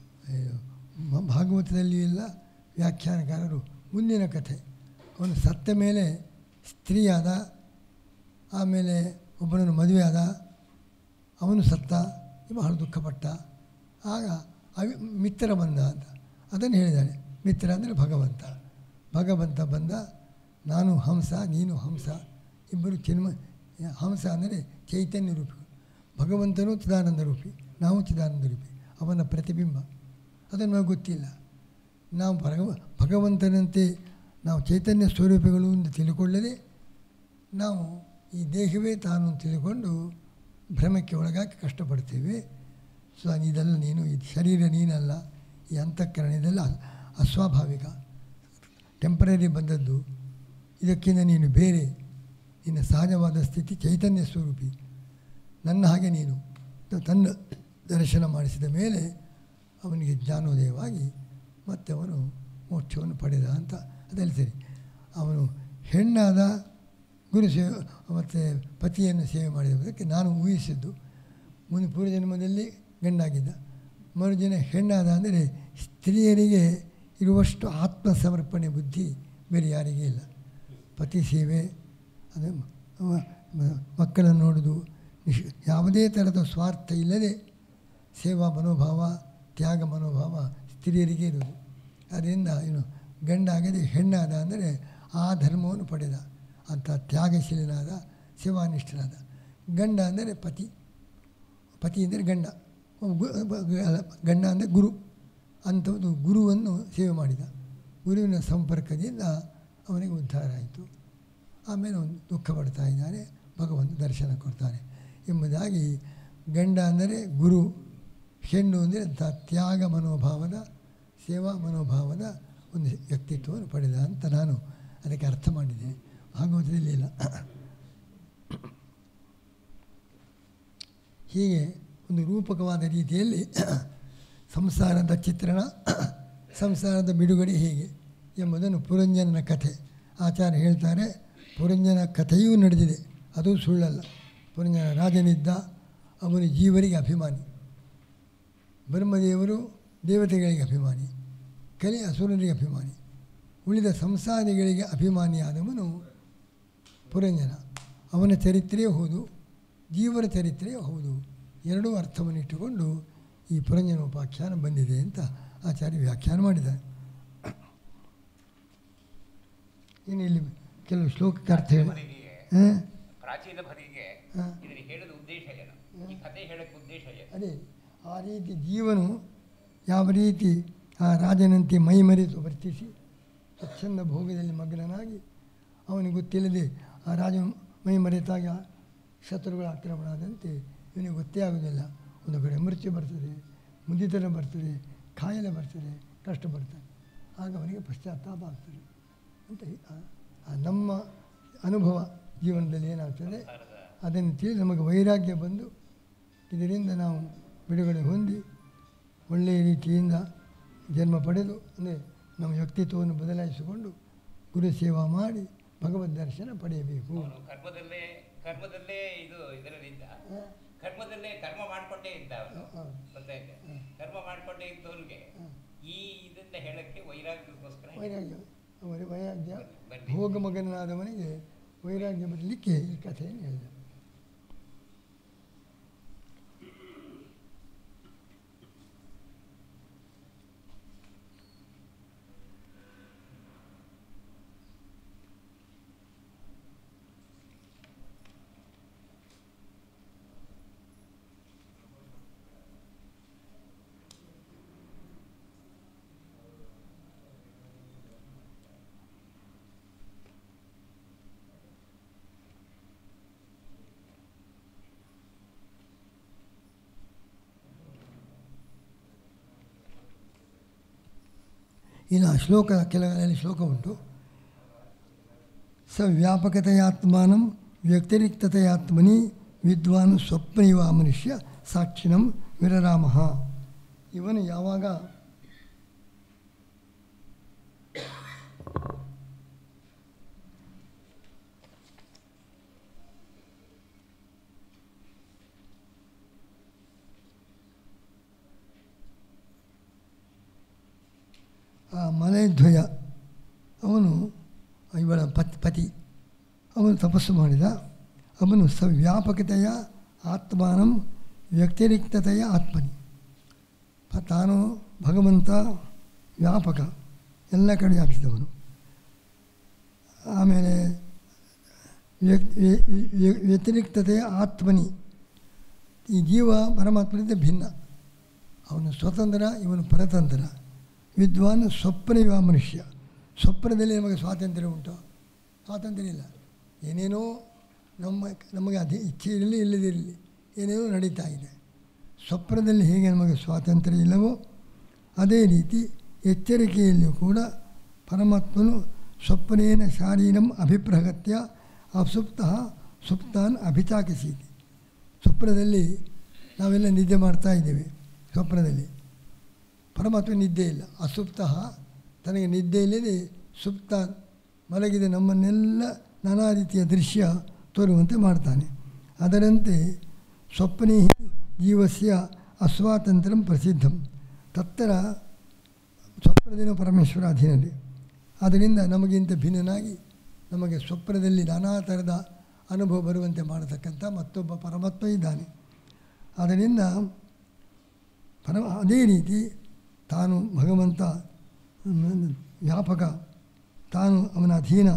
ಭಾಗವತದಲ್ಲಿಯೂ ಇಲ್ಲ, ವ್ಯಾಖ್ಯಾನಕಾರರು. ಮುಂದಿನ ಕಥೆ, ಅವನು ಸತ್ತ ಮೇಲೆ ಸ್ತ್ರೀಯಾದ, ಆಮೇಲೆ ಒಬ್ಬನನ್ನು ಮದುವೆ ಆದ, ಅವನು ಸತ್ತ, ಬಹಳ ದುಃಖಪಟ್ಟ. ಆಗ ಅವಿ ಮಿತ್ರ ಬಂದ ಅಂತ ಅದನ್ನು ಹೇಳಿದ್ದಾನೆ. ಮಿತ್ರ ಅಂದರೆ ಭಗವಂತ. ಭಗವಂತ ಬಂದ, ನಾನು ಹಂಸ, ನೀನು ಹಂಸ, ಇಬ್ಬರು ಚಿನ್ಮ ಹಂಸ ಅಂದರೆ ಚೈತನ್ಯ ರೂಪಿಗಳು. ಭಗವಂತನೂ ಚಿದಾನಂದ ರೂಪಿ, ನಾವು ಚಿದಾನಂದ ರೂಪಿ, ಅವನ ಪ್ರತಿಬಿಂಬ. ಅದನ್ನು ನಮಗೆ ಗೊತ್ತಿಲ್ಲ. ನಾವು ಭಗವ ಭಗವಂತನಂತೆ ನಾವು ಚೈತನ್ಯ ಸ್ವರೂಪಿಗಳು ಎಂದು ತಿಳ್ಕೊಳ್ಳದೆ ನಾವು ಈ ದೇಹವೇ ತಾನು ತಿಳ್ಕೊಂಡು ಭ್ರಮಕ್ಕೆ ಒಳಗಾಗಿ ಕಷ್ಟಪಡ್ತೇವೆ. ಸೊ ಇದೆಲ್ಲ ನೀನು, ಈ ಶರೀರ ನೀನಲ್ಲ, ಈ ಅಂತಃಕರಣ ಇದೆಲ್ಲ ಅಸ್ವಾಭಾವಿಕ, ಟೆಂಪರರಿ ಬಂದದ್ದು. ಇದಕ್ಕಿಂತ ನೀನು ಬೇರೆ, ನಿನ್ನ ಸಹಜವಾದ ಸ್ಥಿತಿ ಚೈತನ್ಯ ಸ್ವರೂಪಿ. ನನ್ನ ಹಾಗೆ ನೀನು ತನ್ನ ದರ್ಶನ ಮಾಡಿಸಿದ ಮೇಲೆ ಅವನಿಗೆ ಜ್ಞಾನೋದಯವಾಗಿ ಮತ್ತೆ ಅವನು ಮೋಕ್ಷವನ್ನು ಪಡೆದ ಅಂತ ಅದರಲ್ಲಿ ಸರಿ. ಅವನು ಹೆಣ್ಣಾದ, ಗುರು ಸೇವೆ ಮತ್ತು ಪತಿಯನ್ನು ಸೇವೆ ಮಾಡಿದಕ್ಕೆ ನಾನು ಊಹಿಸಿದ್ದು. ಮುಂದೆ ಪೂರ್ವಜನ್ಮದಲ್ಲಿ ಗಂಡಾಗಿದ್ದ, ಮರುದಿನ ಹೆಣ್ಣಾದ ಅಂದರೆ ಸ್ತ್ರೀಯರಿಗೆ ಇರುವಷ್ಟು ಆತ್ಮಸಮರ್ಪಣೆ ಬುದ್ಧಿ ಬೇರೆ ಯಾರಿಗೂ ಇಲ್ಲ. ಪತಿ ಸೇವೆ, ಅದು ಮಕ್ಕಳನ್ನು ನೋಡೋದು, ನಿಶ್ ಯಾವುದೇ ಥರದ ಸ್ವಾರ್ಥ ಇಲ್ಲದೆ ಸೇವಾ ಮನೋಭಾವ, ತ್ಯಾಗ ಮನೋಭಾವ ಸ್ತ್ರೀಯರಿಗೆ ಇರುವುದು. ಅದರಿಂದ ಏನು ಗಂಡಾಗದೆ ಹೆಣ್ಣಾದ ಅಂದರೆ ಆ ಧರ್ಮವನ್ನು ಪಡೆದ ಅಂಥ ತ್ಯಾಗಶೀಲನಾದ, ಸೇವಾನಿಷ್ಠನಾದ. ಗಂಡ ಅಂದರೆ ಪತಿ, ಪತಿ ಅಂದರೆ ಗಂಡ, ಗಂಡ ಅಂದರೆ ಗುರು. ಅಂಥದ್ದು ಗುರುವನ್ನು ಸೇವೆ ಮಾಡಿದ. ಗುರುವಿನ ಸಂಪರ್ಕದಿಂದ ಅವನಿಗೆ ಉದ್ಧಾರ ಆಯಿತು. ಆಮೇಲೆ ಅವನು ದುಃಖ ಪಡ್ತಾ ಇದ್ದಾನೆ, ಭಗವಂತ ದರ್ಶನ ಕೊಡ್ತಾನೆ ಎಂಬುದಾಗಿ. ಗಂಡ ಅಂದರೆ ಗುರು, ಹೆಣ್ಣು ಅಂದರೆ ಅಂಥ ತ್ಯಾಗ ಮನೋಭಾವದ, ಸೇವಾ ಮನೋಭಾವದ ಒಂದು ವ್ಯಕ್ತಿತ್ವವನ್ನು ಪಡೆದ ಅಂತ ನಾನು ಅದಕ್ಕೆ ಅರ್ಥ ಮಾಡಿದ್ದೇನೆ. ಭಾಗವತದಲ್ಲಿ ಇಲ್ಲ. ಹೀಗೆ ಒಂದು ರೂಪಕವಾದ ರೀತಿಯಲ್ಲಿ ಸಂಸಾರದ ಚಿತ್ರಣ, ಸಂಸಾರದ ಬಿಡುಗಡೆ ಹೇಗೆ ಎಂಬುದನ್ನು ಪುರಂಜನನ ಕಥೆ ಆಚಾರ್ಯ ಹೇಳ್ತಾರೆ. ಪುರಂಜನ ಕಥೆಯೂ ನಡೆದಿದೆ, ಅದು ಸುಳ್ಳಲ್ಲ. ಪುರಂಜನ ರಾಜನಿದ್ದ, ಅವನು ಜೀವರಿಗೆ ಅಭಿಮಾನಿ. ಬ್ರಹ್ಮದೇವರು ದೇವತೆಗಳಿಗೆ ಅಭಿಮಾನಿ, ಕಲಿ ಅಸುರರಿಗೆ ಅಭಿಮಾನಿ. ಉಳಿದ ಸಂಸಾರಿಗಳಿಗೆ ಅಭಿಮಾನಿಯಾದವನು ಪುರಂಜನ. ಅವನ ಚರಿತ್ರೆಯೇ ಹೌದು, ಜೀವನ ಚರಿತ್ರೆಯೇ ಹೌದು. ಎರಡೂ ಅರ್ಥವನ್ನು ಇಟ್ಟುಕೊಂಡು ಈ ಪುರಂಜನ ಉಪಾಖ್ಯಾನ ಬಂದಿದೆ ಅಂತ ಆಚಾರ್ಯ ವ್ಯಾಖ್ಯಾನ ಮಾಡಿದ್ದಾರೆ. ಇನ್ನು ಇಲ್ಲಿ ಕೆಲವು ಶ್ಲೋಕಕ್ಕೆ ಅರ್ಥ ಹೇಳಿ.
ಪ್ರಾಚೀನ ಭರಿಗೆ ಹೇಳದ ಉದ್ದೇಶ ಏನು, ಈ ಕಥೆ ಹೇಳಕ್ಕೆ ಉದ್ದೇಶ ಏನು?
ಅದೇ ಆ ರೀತಿ ಜೀವನು ಯಾವ ರೀತಿ ಆ ರಾಜನಂತೆ ಮೈ ಮರೆತು ವರ್ತಿಸಿ ಸ್ವಚ್ಛಂದ ಭೋಗದಲ್ಲಿ ಮಗ್ನನಾಗಿ ಅವನಿಗೆ ಗೊತ್ತಿಲ್ಲದೆ ಆ ರಾಜನು ಮೈ ಮರೆತಾಗ ಶತ್ರುಗಳ ಆಕ್ರಮಣ ಆದಂತೆ ಇವನಿಗೆ ಗೊತ್ತೇ ಆಗೋದಿಲ್ಲ. ಒಂದು ಕಡೆ ಮೃತ್ಯು ಬರ್ತದೆ, ಮುದಿತನ ಬರ್ತದೆ, ಕಾಯಿಲೆ ಬರ್ತದೆ, ಕಷ್ಟ ಬರ್ತದೆ. ಆಗ ಅವನಿಗೆ ಪಶ್ಚಾತ್ತಾಪ ಆಗ್ತದೆ ಅಂತ ನಮ್ಮ ಅನುಭವ ಜೀವನದಲ್ಲಿ ಏನಾಗ್ತದೆ ಅದನ್ನು ತಿಳಿದು ನಮಗೆ ವೈರಾಗ್ಯ ಬಂದು ಇದರಿಂದ ನಾವು ಬಿಡುಗಡೆ ಹೊಂದಿ ಒಳ್ಳೆಯ ರೀತಿಯಿಂದ ಜನ್ಮ ಪಡೆದು ಅಂದರೆ ನಮ್ಮ ವ್ಯಕ್ತಿತ್ವವನ್ನು ಬದಲಾಯಿಸಿಕೊಂಡು ಗುರು ಸೇವಾ ಮಾಡಿ ಭಗವದ್ ದರ್ಶನ ಪಡೆಯಬೇಕು.
ಕರ್ಮದಲ್ಲೇ ಕರ್ಮದಲ್ಲೇ ಇದು ಇದರಲ್ಲಿದ್ದ ಕರ್ಮದಲ್ಲೇ ಕರ್ಮ ಮಾಡಿಕೊಂಡೇ ಇದ್ದ ಗೊತ್ತಾಯ್ತು. ಕರ್ಮ ಮಾಡಿಕೊಂಡೇ ಇದ್ದವನಿಗೆ ಈ ಇದನ್ನ ಹೇಳಕ್ಕೆ ವೈರಾಗ್ಯಕ್ಕೋಸ್ಕರ
ವೈರಾಗ್ಯ ಅವರ ವೈರಾಗ್ಯ ಭೋಗ ಮಗನಾದವನಿಗೆ ವೈರಾಗ್ಯ ಬರಲಿಕ್ಕೆ ಈ ಕಥೆಯನ್ನು ಹೇಳಿದ. ಇನ್ನು ಆ ಶ್ಲೋಕ ಕೆಲವರಲ್ಲಿ ಶ್ಲೋಕ ಉಂಟು. ಸ ವ್ಯಾಪಕತೆಯಾತ್ಮಾನಂ ವ್ಯಕ್ತಿರಿಕ್ತತೆಯಾತ್ಮನಿ ವಿದ್ವಾನ್ ಸ್ವಪ್ನ ಇವ ಮನುಷ್ಯ ಸಾಕ್ಷಿಣಂ ವಿರರಾಮಃ. ಇವನು ಯಾವಾಗ ಆ ಮಲಯಧ್ವಜ ಅವನು ಇವಳ ಪತ್ ಪತಿ ಅವನು ತಪಸ್ಸು ಮಾಡಿದ. ಅವನು ಸವ್ಯಾಪಕತೆಯ ಆತ್ಮಾನಂ ವ್ಯಕ್ತಿರಿಕ್ತತೆಯ ಆತ್ಮನಿ. ತಾನು ಭಗವಂತ ವ್ಯಾಪಕ, ಎಲ್ಲ ಕಡೆ ವ್ಯಾಪಿಸಿದವನು. ಆಮೇಲೆ ವ್ಯತಿರಿಕ್ತತೆಯ ಆತ್ಮನಿ, ಈ ಜೀವ ಪರಮಾತ್ಮನಿಂದ ಭಿನ್ನ. ಅವನು ಸ್ವತಂತ್ರ, ಇವನು ಪರತಂತ್ರ. ವಿದ್ವಾನ್ ಸ್ವಪ್ನ ಇವ ಮನುಷ್ಯ. ಸ್ವಪ್ನದಲ್ಲಿ ನಮಗೆ ಸ್ವಾತಂತ್ರ್ಯ ಉಂಟು? ಸ್ವಾತಂತ್ರ್ಯ ಇಲ್ಲ. ಏನೇನೋ ನಮ್ಮ ನಮಗೆ ಅದೇ ಇಚ್ಛೆ ಇರಲಿ ಇಲ್ಲದಿರಲಿ ಏನೇನೋ ನಡೀತಾ ಇದೆ. ಸ್ವಪ್ನದಲ್ಲಿ ಹೇಗೆ ನಮಗೆ ಸ್ವಾತಂತ್ರ್ಯ ಇಲ್ಲವೋ ಅದೇ ರೀತಿ ಎಚ್ಚರಿಕೆಯಲ್ಲಿಯೂ ಕೂಡ ಪರಮಾತ್ಮನು ಸ್ವಪ್ನೇನ ಶಾರೀರಂ ಅಭಿಪ್ರಗತ್ಯ ಅಸುಪ್ತ ಸುಪ್ತಾನ್ ಅಭಿಚಾಕಿಸೀತಿ. ಸ್ವಪ್ನದಲ್ಲಿ ನಾವೆಲ್ಲ ನಿದ್ದೆ ಮಾಡ್ತಾ ಇದ್ದೇವೆ. ಸ್ವಪ್ನದಲ್ಲಿ ಪರಮಾತ್ಮ ನಿದ್ದೆ ಇಲ್ಲ. ಅಸುಪ್ತ ತನಗೆ ನಿದ್ದೆ ಇಲ್ಲದೆ ಸುಪ್ತ ಮಲಗಿದ ನಮ್ಮನ್ನೆಲ್ಲ ನಾನಾ ರೀತಿಯ ದೃಶ್ಯ ತೋರುವಂತೆ ಮಾಡ್ತಾನೆ. ಅದರಂತೆ ಸ್ವಪ್ನೇ ಜೀವಸ್ಯ ಅಸ್ವಾತಂತ್ರ್ಯಂ ಪ್ರಸಿದ್ಧಂ. ತತ್ತರ ಸ್ವಪ್ನದೇನೋ ಪರಮೇಶ್ವರ ಅಧೀನಲ್ಲಿ. ಆದ್ದರಿಂದ ನಮಗಿಂತ ಭಿನ್ನನಾಗಿ ನಮಗೆ ಸ್ವಪ್ನದಲ್ಲಿ ನಾನಾ ಥರದ ಅನುಭವ ಬರುವಂತೆ ಮಾಡತಕ್ಕಂಥ ಮತ್ತೊಬ್ಬ ಪರಮಾತ್ಮ ಇದ್ದಾನೆ. ಆದ್ದರಿಂದ ಪರಮ ಅದೇ ರೀತಿ ತಾನು ಭಗವಂತ ವ್ಯಾಪಕ, ತಾನು ಅವನ ಅಧೀನ.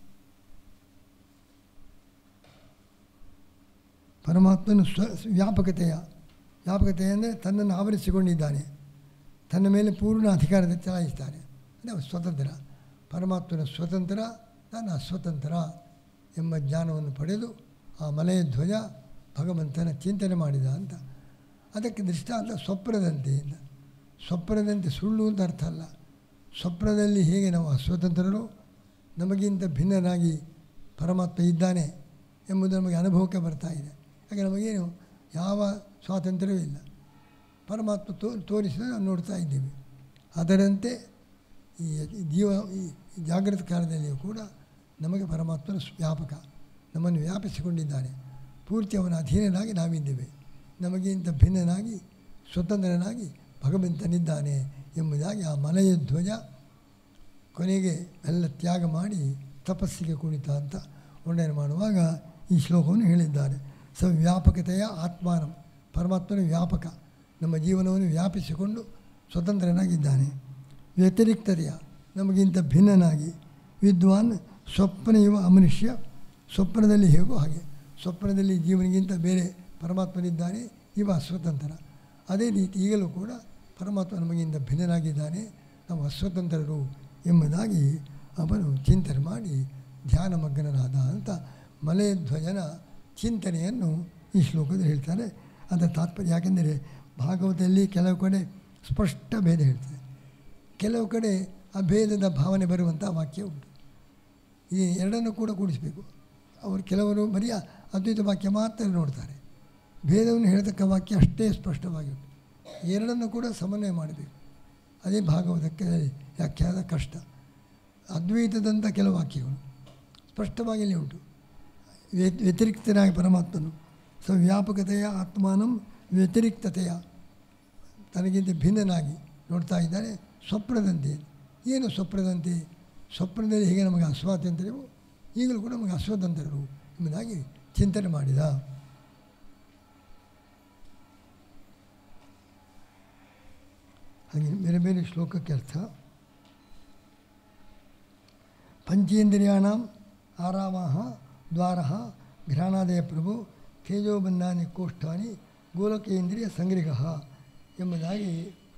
ಪರಮಾತ್ಮನು ಸ್ವ ವ್ಯಾಪಕತೆಯ ವ್ಯಾಪಕತೆ ಅಂದರೆ ತನ್ನನ್ನು ಆವರಿಸಿಕೊಂಡಿದ್ದಾನೆ, ತನ್ನ ಮೇಲೆ ಪೂರ್ಣ ಅಧಿಕಾರದ ಚಲಾಯಿಸ್ತಾನೆ. ಅಂದರೆ ಸ್ವತಂತ್ರ. ಪರಮಾತ್ಮನ ಸ್ವತಂತ್ರ, ನಾನು ಅಸ್ವತಂತ್ರ ಎಂಬ ಜ್ಞಾನವನ್ನು ಪಡೆದು ಆ ಮಲಯ ಧ್ವಜ ಭಗವಂತನ ಚಿಂತನೆ ಮಾಡಿದ ಅಂತ. ಅದಕ್ಕೆ ದೃಷ್ಟಾಂತ ಸ್ವಪ್ನದಂತೆ. ಸ್ವಪ್ನದಂತೆ ಸುಳ್ಳು ಅಂತ ಅರ್ಥ ಅಲ್ಲ. ಸ್ವಪ್ನದಲ್ಲಿ ಹೇಗೆ ನಾವು ಅಸ್ವತಂತ್ರರು, ನಮಗಿಂತ ಭಿನ್ನನಾಗಿ ಪರಮಾತ್ಮ ಇದ್ದಾನೆ ಎಂಬುದು ನಮಗೆ ಅನುಭವಕ್ಕೆ ಬರ್ತಾ ಇದೆ. ಹಾಗೆ ನಮಗೇನು ಯಾವ ಸ್ವಾತಂತ್ರ್ಯವೂ ಇಲ್ಲ. ಪರಮಾತ್ಮ ತೋ ತೋರಿಸಿದ ನಾವು ನೋಡ್ತಾ ಇದ್ದೀವಿ. ಅದರಂತೆ ಈ ಜೀವ ಈ ಜಾಗೃತ ಕಾಲದಲ್ಲಿಯೂ ಕೂಡ ನಮಗೆ ಪರಮಾತ್ಮನ ವ್ಯಾಪಕ, ನಮ್ಮನ್ನು ವ್ಯಾಪಿಸಿಕೊಂಡಿದ್ದಾನೆ. ಪೂರ್ತಿ ಅವನ ಅಧೀನನಾಗಿ ನಾವಿದ್ದೇವೆ. ನಮಗಿಂತ ಭಿನ್ನನಾಗಿ ಸ್ವತಂತ್ರನಾಗಿ ಭಗವಂತನಿದ್ದಾನೆ ಎಂಬುದಾಗಿ ಆ ಮಲಯ ಧ್ವಜ ಕೊನೆಗೆ ಎಲ್ಲ ತ್ಯಾಗ ಮಾಡಿ ತಪಸ್ಸಿಗೆ ಕುಳಿತ ಅಂತ ವರ್ಣನೆ ಮಾಡುವಾಗ ಈ ಶ್ಲೋಕವನ್ನು ಹೇಳಿದ್ದಾರೆ. ಸ ವ್ಯಾಪಕತೆಯ ಆತ್ಮಾನಂ, ಪರಮಾತ್ಮನ ವ್ಯಾಪಕ, ನಮ್ಮ ಜೀವನವನ್ನು ವ್ಯಾಪಿಸಿಕೊಂಡು ಸ್ವತಂತ್ರನಾಗಿದ್ದಾನೆ. ವ್ಯತಿರಿಕ್ತತೆಯ, ನಮಗಿಂತ ಭಿನ್ನನಾಗಿ. ವಿದ್ವಾನ್ ಸ್ವಪ್ನ ಇವ ಅಮನುಷ್ಯ, ಸ್ವಪ್ನದಲ್ಲಿ ಹೇಗೋ ಹಾಗೆ, ಸ್ವಪ್ನದಲ್ಲಿ ಜೀವನಿಗಿಂತ ಬೇರೆ ಪರಮಾತ್ಮನಿದ್ದಾನೆ, ಇವ ಅಸ್ವತಂತ್ರ. ಅದೇ ರೀತಿ ಈಗಲೂ ಕೂಡ ಪರಮಾತ್ಮ ನಮಗಿಂತ ಭಿನ್ನನಾಗಿದ್ದಾನೆ, ನಾವು ಅಸ್ವತಂತ್ರರು ಎಂಬುದಾಗಿ ಅವನು ಚಿಂತನೆ ಮಾಡಿ ಧ್ಯಾನಮಗ್ನನಾದ ಅಂತ ಮಲಯಧ್ವಜನ ಚಿಂತನೆಯನ್ನು ಈ ಶ್ಲೋಕದಲ್ಲಿ ಹೇಳ್ತಾರೆ. ಅದರ ತಾತ್ಪರ್ಯ ಯಾಕೆಂದರೆ ಭಾಗವತದಲ್ಲಿ ಕೆಲವು ಕಡೆ ಸ್ಪಷ್ಟ ಭೇದ ಹೇಳ್ತದೆ, ಕೆಲವು ಕಡೆ ಅಭೇದದ ಭಾವನೆ ಬರುವಂಥ ವಾಕ್ಯ ಉಂಟು. ಈ ಎರಡನ್ನು ಕೂಡ ಕೂಡಿಸಬೇಕು. ಅವರು ಕೆಲವರು ಬರೀ ಅದ್ವೈತ ವಾಕ್ಯ ಮಾತ್ರ ನೋಡ್ತಾರೆ, ಭೇದವನ್ನು ಹೇಳ್ತಕ್ಕ ವಾಕ್ಯ ಅಷ್ಟೇ ಸ್ಪಷ್ಟವಾಗಿ ಉಂಟು. ಎರಡನ್ನು ಕೂಡ ಸಮನ್ವಯ ಮಾಡಬೇಕು. ಅದೇ ಭಾಗವತಕ್ಕೆ ವ್ಯಾಖ್ಯಾನ ಕಷ್ಟ. ಅದ್ವೈತದಂಥ ಕೆಲವು ವಾಕ್ಯಗಳು ಸ್ಪಷ್ಟವಾಗಿ ಇಲ್ಲಿ ಉಂಟು. ವ್ಯತಿರಿಕ್ತನಾಗಿ ಪರಮಾತ್ಮನು ಸ ವ್ಯಾಪಕತೆಯ ಆತ್ಮಾನಂ ವ್ಯತಿರಿಕ್ತತೆಯ, ತನಗಿಂತ ಭಿನ್ನನಾಗಿ ನೋಡ್ತಾ ಇದ್ದಾನೆ. ಸ್ವಪ್ನದಂತೆ, ಏನು ಸ್ವಪ್ನದಂತೆ? ಸ್ವಪ್ನದಲ್ಲಿ ಹೇಗೆ ನಮಗೆ ಅಸ್ವಾತಂತ್ರ್ಯವು, ಈಗಲೂ ಕೂಡ ನಮಗೆ ಅಸ್ವತಂತ್ರರು ಎಂಬುದಾಗಿ ಚಿಂತನೆ ಮಾಡಿದ. ಹಾಗೆ ಬೇರೆ ಬೇರೆ ಶ್ಲೋಕಕ್ಕೆ ಅರ್ಥ. ಪಂಚೇಂದ್ರಿಯಾಣ ಆರಾಮಃ ದ್ವಾರಃ ಘ್ರಾಣಾದಯ ಪ್ರಭು ತೇಜೋಬಂಧಾನಿ ಕೋಷ್ಠಾನಿ ಗೋಲಕೇಂದ್ರಿಯ ಸಂಗ್ರಹ ಎಂಬುದಾಗಿ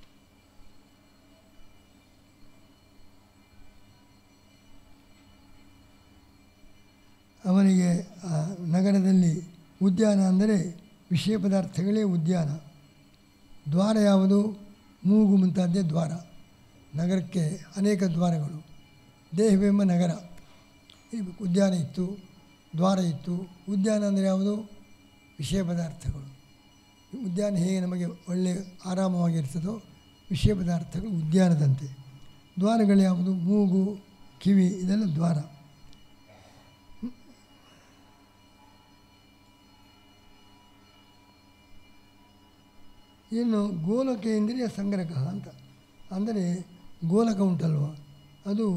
ಅವನಿಗೆ ನಗರದಲ್ಲಿ ಉದ್ಯಾನ ಅಂದರೆ ವಿಷಯ ಪದಾರ್ಥಗಳೇ ಉದ್ಯಾನ. ದ್ವಾರ ಯಾವುದು? ಮೂಗು ಮುಂತಾದ್ದೇ ದ್ವಾರ. ನಗರಕ್ಕೆ ಅನೇಕ ದ್ವಾರಗಳು. ದೇಹವೆಂಬ ನಗರ, ಉದ್ಯಾನ ಇತ್ತು, ದ್ವಾರ ಇತ್ತು. ಉದ್ಯಾನ ಅಂದರೆ ಯಾವುದು? ವಿಷಯ ಪದಾರ್ಥಗಳು. ಉದ್ಯಾನ ಹೇಗೆ ನಮಗೆ ಒಳ್ಳೆಯ ಆರಾಮವಾಗಿರ್ತದೋ ವಿಷಯ ಪದಾರ್ಥಗಳು ಉದ್ಯಾನದಂತೆ. ದ್ವಾರಗಳು ಯಾವುದು? ಮೂಗು, ಕಿವಿ, ಇದೆಲ್ಲ ದ್ವಾರ. ಇನ್ನು ಗೋಲಕೇಂದ್ರಿಯ ಸಂಗ್ರಹ ಅಂತ ಅಂದರೆ ಗೋಲಕ ಉಂಟಲ್ವ, ಅದು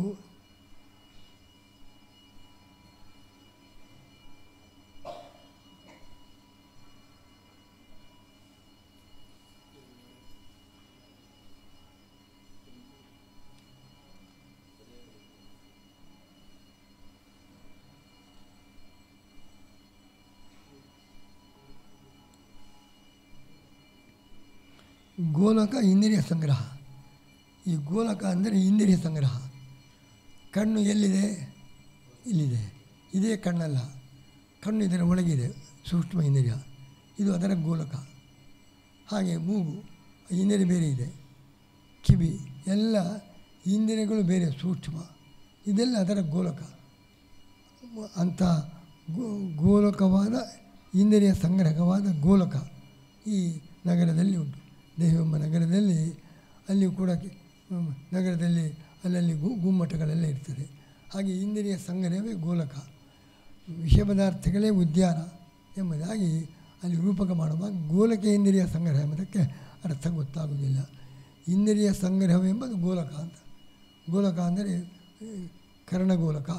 ಗೋಲಕ ಇಂದ್ರಿಯ ಸಂಗ್ರಹ. ಈ ಗೋಲಕ ಅಂದರೆ ಇಂದ್ರಿಯ ಸಂಗ್ರಹ. ಕಣ್ಣು ಎಲ್ಲಿದೆ? ಇಲ್ಲಿದೆ. ಇದೇ ಕಣ್ಣಲ್ಲ, ಕಣ್ಣು ಇದರ ಒಳಗಿದೆ, ಸೂಕ್ಷ್ಮ ಇಂದ್ರಿಯ, ಇದು ಅದರ ಗೋಲಕ. ಹಾಗೆ ಮೂಗು ಇಂದ್ರಿಯ ಬೇರೆ ಇದೆ, ಕಿವಿ ಎಲ್ಲ ಇಂದ್ರಿಯಗಳು ಬೇರೆ ಸೂಕ್ಷ್ಮ, ಇದೆಲ್ಲ ಅದರ ಗೋಲಕ. ಅಂಥ ಗೋಲಕವಾದ ಇಂದ್ರಿಯ ಸಂಗ್ರಹವಾದ ಗೋಲಕ ಈ ನಗರದಲ್ಲಿ ಉಂಟು. ದೇಹವೆಂಬ ನಗರದಲ್ಲಿ ಅಲ್ಲಿ ಕೂಡ ನಗರದಲ್ಲಿ ಅಲ್ಲಲ್ಲಿ ಗು ಗುಮ್ಮಟಗಳೆಲ್ಲ ಇರ್ತದೆ. ಹಾಗೆ ಇಂದ್ರಿಯ ಸಂಗ್ರಹವೇ ಗೋಲಕ, ವಿಷಯ ಪದಾರ್ಥಗಳೇ ಉದ್ಯಾನ ಎಂಬುದಾಗಿ ಅಲ್ಲಿ ರೂಪಕ ಮಾಡುವಾಗ ಗೋಲಕ ಇಂದ್ರಿಯ ಸಂಗ್ರಹ ಎಂಬುದಕ್ಕೆ ಅರ್ಥ ಗೊತ್ತಾಗುವುದಿಲ್ಲ. ಇಂದ್ರಿಯ ಸಂಗ್ರಹವೆಂಬುದು ಗೋಲಕ ಅಂತ. ಗೋಲಕ ಅಂದರೆ ಕರ್ಣಗೋಲಕ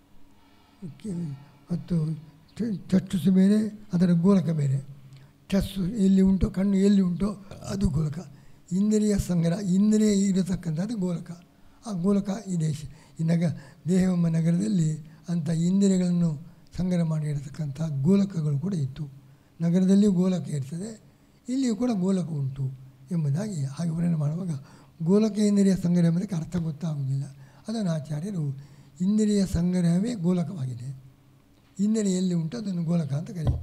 ಮತ್ತು ಚಕ್ಷುಸು ಬೇರೆ, ಅದರ ಗೋಲಕ ಬೇರೆ. ಚಸ್ಸು ಎಲ್ಲಿ ಉಂಟೋ, ಕಣ್ಣು ಎಲ್ಲಿ ಉಂಟೋ ಅದು ಗೋಲಕ. ಇಂದ್ರಿಯ ಸಂಗ್ರಹ, ಇಂದ್ರಿಯ ಇರತಕ್ಕಂಥದ್ದು ಗೋಲಕ. ಆ ಗೋಲಕ ಈ ದೇಶ ಈ ನಗ ದೇಹವೆಂಬ ನಗರದಲ್ಲಿ ಅಂಥ ಇಂದ್ರಿಯಗಳನ್ನು ಸಂಗ್ರಹ ಮಾಡಿರತಕ್ಕಂಥ ಗೋಲಕಗಳು ಕೂಡ ಇತ್ತು. ನಗರದಲ್ಲಿಯೂ ಗೋಲಕ ಇರ್ತದೆ, ಇಲ್ಲಿಯೂ ಕೂಡ ಗೋಲಕ ಉಂಟು ಎಂಬುದಾಗಿ ಹಾಗೆ ವರ್ಣನೆ ಮಾಡುವಾಗ ಗೋಲಕ ಇಂದ್ರಿಯ ಸಂಗ್ರಹ ಎಂಬುದಕ್ಕೆ ಅರ್ಥ ಗೊತ್ತಾಗುವುದಿಲ್ಲ. ಅದನ್ನು ಆಚಾರ್ಯರು ಇಂದ್ರಿಯ ಸಂಗ್ರಹವೇ ಗೋಲಕವಾಗಿದೆ, ಇಂದ್ರಿಯ ಎಲ್ಲಿ ಉಂಟು ಅದನ್ನು ಗೋಲಕ ಅಂತ ಕರೀತಾರೆ.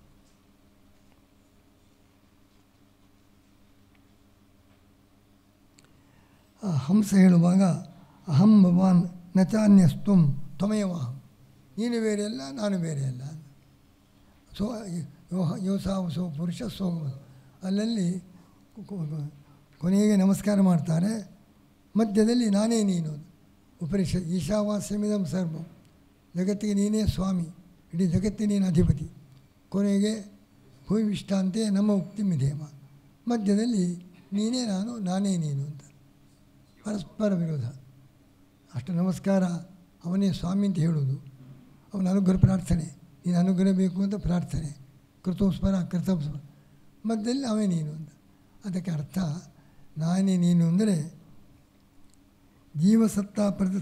ಹಂಸ ಹೇಳುವಾಗ ಅಹಂ ಭವಾನ್ ನಚಾನ್ಯಸ್ತ್ವಂ ತ್ವಮೇವಾಹಂ, ನೀನು ಬೇರೆ ಅಲ್ಲ ನಾನು ಬೇರೆ ಅಲ್ಲ. ಸೋ ಯೋಸಾವು ಸೋ ಪುರುಷ ಸೋ, ಅಲ್ಲಲ್ಲಿ ಕೊನೆಗೆ ನಮಸ್ಕಾರ ಮಾಡ್ತಾರೆ, ಮಧ್ಯದಲ್ಲಿ ನಾನೇ ನೀನು. ಉಪನಿಷತ್ ಈಶಾವಾಸ್ಯಮಿದಂ ಸರ್ವಂ, ಜಗತ್ತಿಗೆ ನೀನೇ ಸ್ವಾಮಿ, ಇಡೀ ಜಗತ್ತಿಗೆ ನೀನು ಅಧಿಪತಿ. ಕೊನೆಗೆ ಭೂವಿಷ್ಟಾಂತೆ ನಮ್ಮ ಉಕ್ತಿ ಮಿಧೇಮ, ಮಧ್ಯದಲ್ಲಿ ನೀನೇ ನಾನು ನಾನೇ ನೀನು ಅಂತ ಪರಸ್ಪರ ವಿರೋಧ. ಅಷ್ಟು ನಮಸ್ಕಾರ ಅವನೇ ಸ್ವಾಮಿ ಅಂತ ಹೇಳೋದು, ಅವನ ಅನುಗ್ರಹ ಪ್ರಾರ್ಥನೆ, ನೀನು ಅನುಗ್ರಹ ಬೇಕು ಅಂತ ಪ್ರಾರ್ಥನೆ, ಕೃತೋಸ್ಮರ ಕೃತೋಸ್ಮರ ಮಧ್ಯದಲ್ಲಿ ಅವೇ ನೀನು ಅಂತ. ಅದಕ್ಕೆ ಅರ್ಥ ನಾನೇ ನೀನು ಅಂದರೆ ಜೀವಸತ್ತ ಪ್ರದ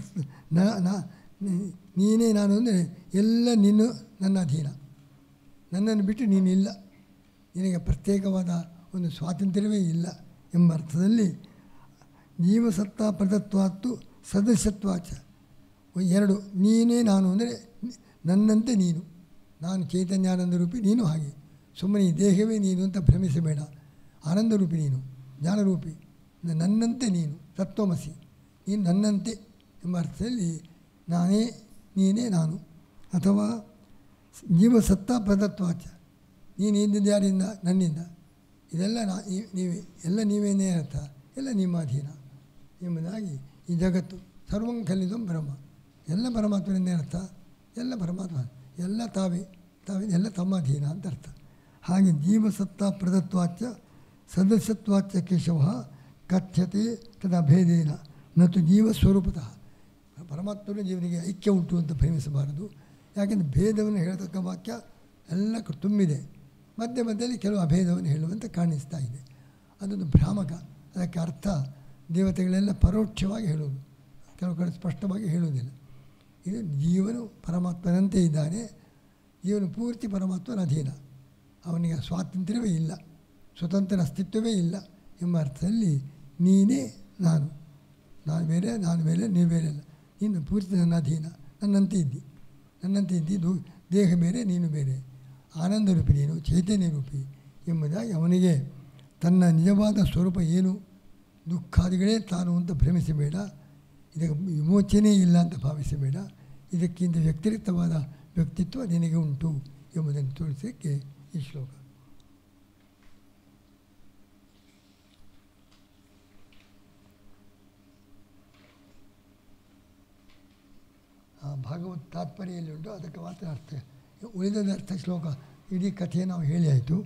ನೀನೇ ನಾನು ಅಂದರೆ ಎಲ್ಲ ನೀನು ನನ್ನ ಅಧೀನ, ನನ್ನನ್ನು ಬಿಟ್ಟು ನೀನಿಲ್ಲ, ನಿನಗೆ ಪ್ರತ್ಯೇಕವಾದ ಒಂದು ಸ್ವಾತಂತ್ರ್ಯವೇ ಇಲ್ಲ ಎಂಬ ಅರ್ಥದಲ್ಲಿ ಜೀವಸತ್ತ ಪ್ರದತ್ವಾತ್ತು ಸದಸ್ಯತ್ವಾಚ ಎರಡು. ನೀನೇ ನಾನು ಅಂದರೆ ನನ್ನಂತೆ ನೀನು, ನಾನು ಚೈತನ್ಯಾನಂದ ರೂಪಿ, ನೀನು ಹಾಗೆ. ಸುಮ್ಮನೆ ಈ ದೇಹವೇ ನೀನು ಅಂತ ಭ್ರಮಿಸಬೇಡ. ಆನಂದರೂಪಿ ನೀನು, ಜ್ಞಾನರೂಪಿ, ನನ್ನಂತೆ ನೀನು ತತ್ವಮಸಿ, ನೀನು ನನ್ನಂತೆ ಎಂಬ ಅರ್ಥದಲ್ಲಿ ನಾನೇ ನೀನೇ ನಾನು. ಅಥವಾ ಜೀವಸತ್ತ ಪ್ರದತ್ವಾಚ ನೀನು ಇದ್ದಿದ್ದು ಯಾರಿಂದ? ನನ್ನಿಂದ. ಇದೆಲ್ಲ ನಾ ನೀವೇ, ಎಲ್ಲ ನೀವೇನೇ ಅರ್ಥ, ಎಲ್ಲ ನಿಮ್ಮ ಅಧೀನ ಎಂಬುದಾಗಿ ಈ ಜಗತ್ತು ಸರ್ವಂ ಖಲಿದಂ ಬ್ರಹ್ಮ, ಎಲ್ಲ ಪರಮಾತ್ಮನಿಂದ ಅರ್ಥ, ಎಲ್ಲ ಪರಮಾತ್ಮ, ಎಲ್ಲ ತಾವೇ ತಾವೇ ಎಲ್ಲ ತಮ್ಮ ಅಧೀನ ಅಂತ ಅರ್ಥ. ಹಾಗೆ ಜೀವಸತ್ತ ಪ್ರದತ್ವಾಚ ಸದಸ್ಯತ್ವಾಚ ಕೇಶವ ಕಥ್ಯತೆ ತದಭೇದೇನ ನತು ಜೀವ ಸ್ವರೂಪತಃ. ಪರಮಾತ್ಮನ ಜೀವನಿಗೆ ಐಕ್ಯ ಉಂಟು ಅಂತ ಭ್ರಮಿಸಬಾರದು. ಯಾಕೆಂದರೆ ಭೇದವನ್ನು ಹೇಳತಕ್ಕ ವಾಕ್ಯ ಎಲ್ಲ ತುಂಬಿದೆ, ಮಧ್ಯೆ ಮಧ್ಯದಲ್ಲಿ ಕೆಲವು ಅಭೇದವನ್ನು ಹೇಳುವಂತೆ ಕಾಣಿಸ್ತಾ ಇದೆ. ಅದೊಂದು ಭ್ರಾಮಕ. ಅದಕ್ಕೆ ಅರ್ಥ ದೇವತೆಗಳೆಲ್ಲ ಪರೋಕ್ಷವಾಗಿ ಹೇಳೋದು, ಕೆಲವು ಕಡೆ ಸ್ಪಷ್ಟವಾಗಿ ಹೇಳುವುದಿಲ್ಲ. ಇದು ಜೀವನು ಪರಮಾತ್ಮನಂತೆ ಇದ್ದಾನೆ, ಜೀವನು ಪೂರ್ತಿ ಪರಮಾತ್ಮನ ಅಧೀನ, ಅವನಿಗೆ ಸ್ವಾತಂತ್ರ್ಯವೇ ಇಲ್ಲ, ಸ್ವತಂತ್ರ ಅಸ್ತಿತ್ವವೇ ಇಲ್ಲ ಎಂಬ ಅರ್ಥದಲ್ಲಿ ನೀನೇ ನಾನು, ನಾನು ಬೇರೆ ನಾನು ಬೇರೆ ನೀವು ಬೇರೆ ಅಲ್ಲ, ನೀನು ಪೂರ್ತಿ ನನ್ನ ಅಧೀನ, ನನ್ನಂತೆ ಇದ್ದಿ, ನನ್ನಂತೆ ಇದ್ದಿದ್ದು ದೇಹ ಬೇರೆ ನೀನು ಬೇರೆ, ಆನಂದ ರೂಪಿ ನೀನು, ಚೈತನ್ಯ ರೂಪಿ ಎಂಬುದಾಗಿ ಅವನಿಗೆ ತನ್ನ ನಿಜವಾದ ಸ್ವರೂಪ ಏನು, ದುಃಖಾದಿಗಳೇ ತಾನು ಅಂತ ಭ್ರಮಿಸಬೇಡ, ಇದಕ್ಕೆ ವಿಮೋಚನೆ ಇಲ್ಲ ಅಂತ ಭಾವಿಸಬೇಡ, ಇದಕ್ಕಿಂತ ವ್ಯತಿರಿಕ್ತವಾದ ವ್ಯಕ್ತಿತ್ವ ನಿನಗೆ ಉಂಟು ಎಂಬುದನ್ನು ತೋರಿಸೋಕ್ಕೆ ಈ ಶ್ಲೋಕ. ಆ ಭಾಗವತ್ ತಾತ್ಪರ್ಯಲ್ಲಿ ಉಂಟು, ಅದಕ್ಕೆ ಮಾತ್ರ ಅರ್ಥ. ಉಳಿದದ ಅರ್ಥ ಶ್ಲೋಕ ಇಡೀ ಕಥೆ ನಾವು ಹೇಳಿ ಆಯಿತು.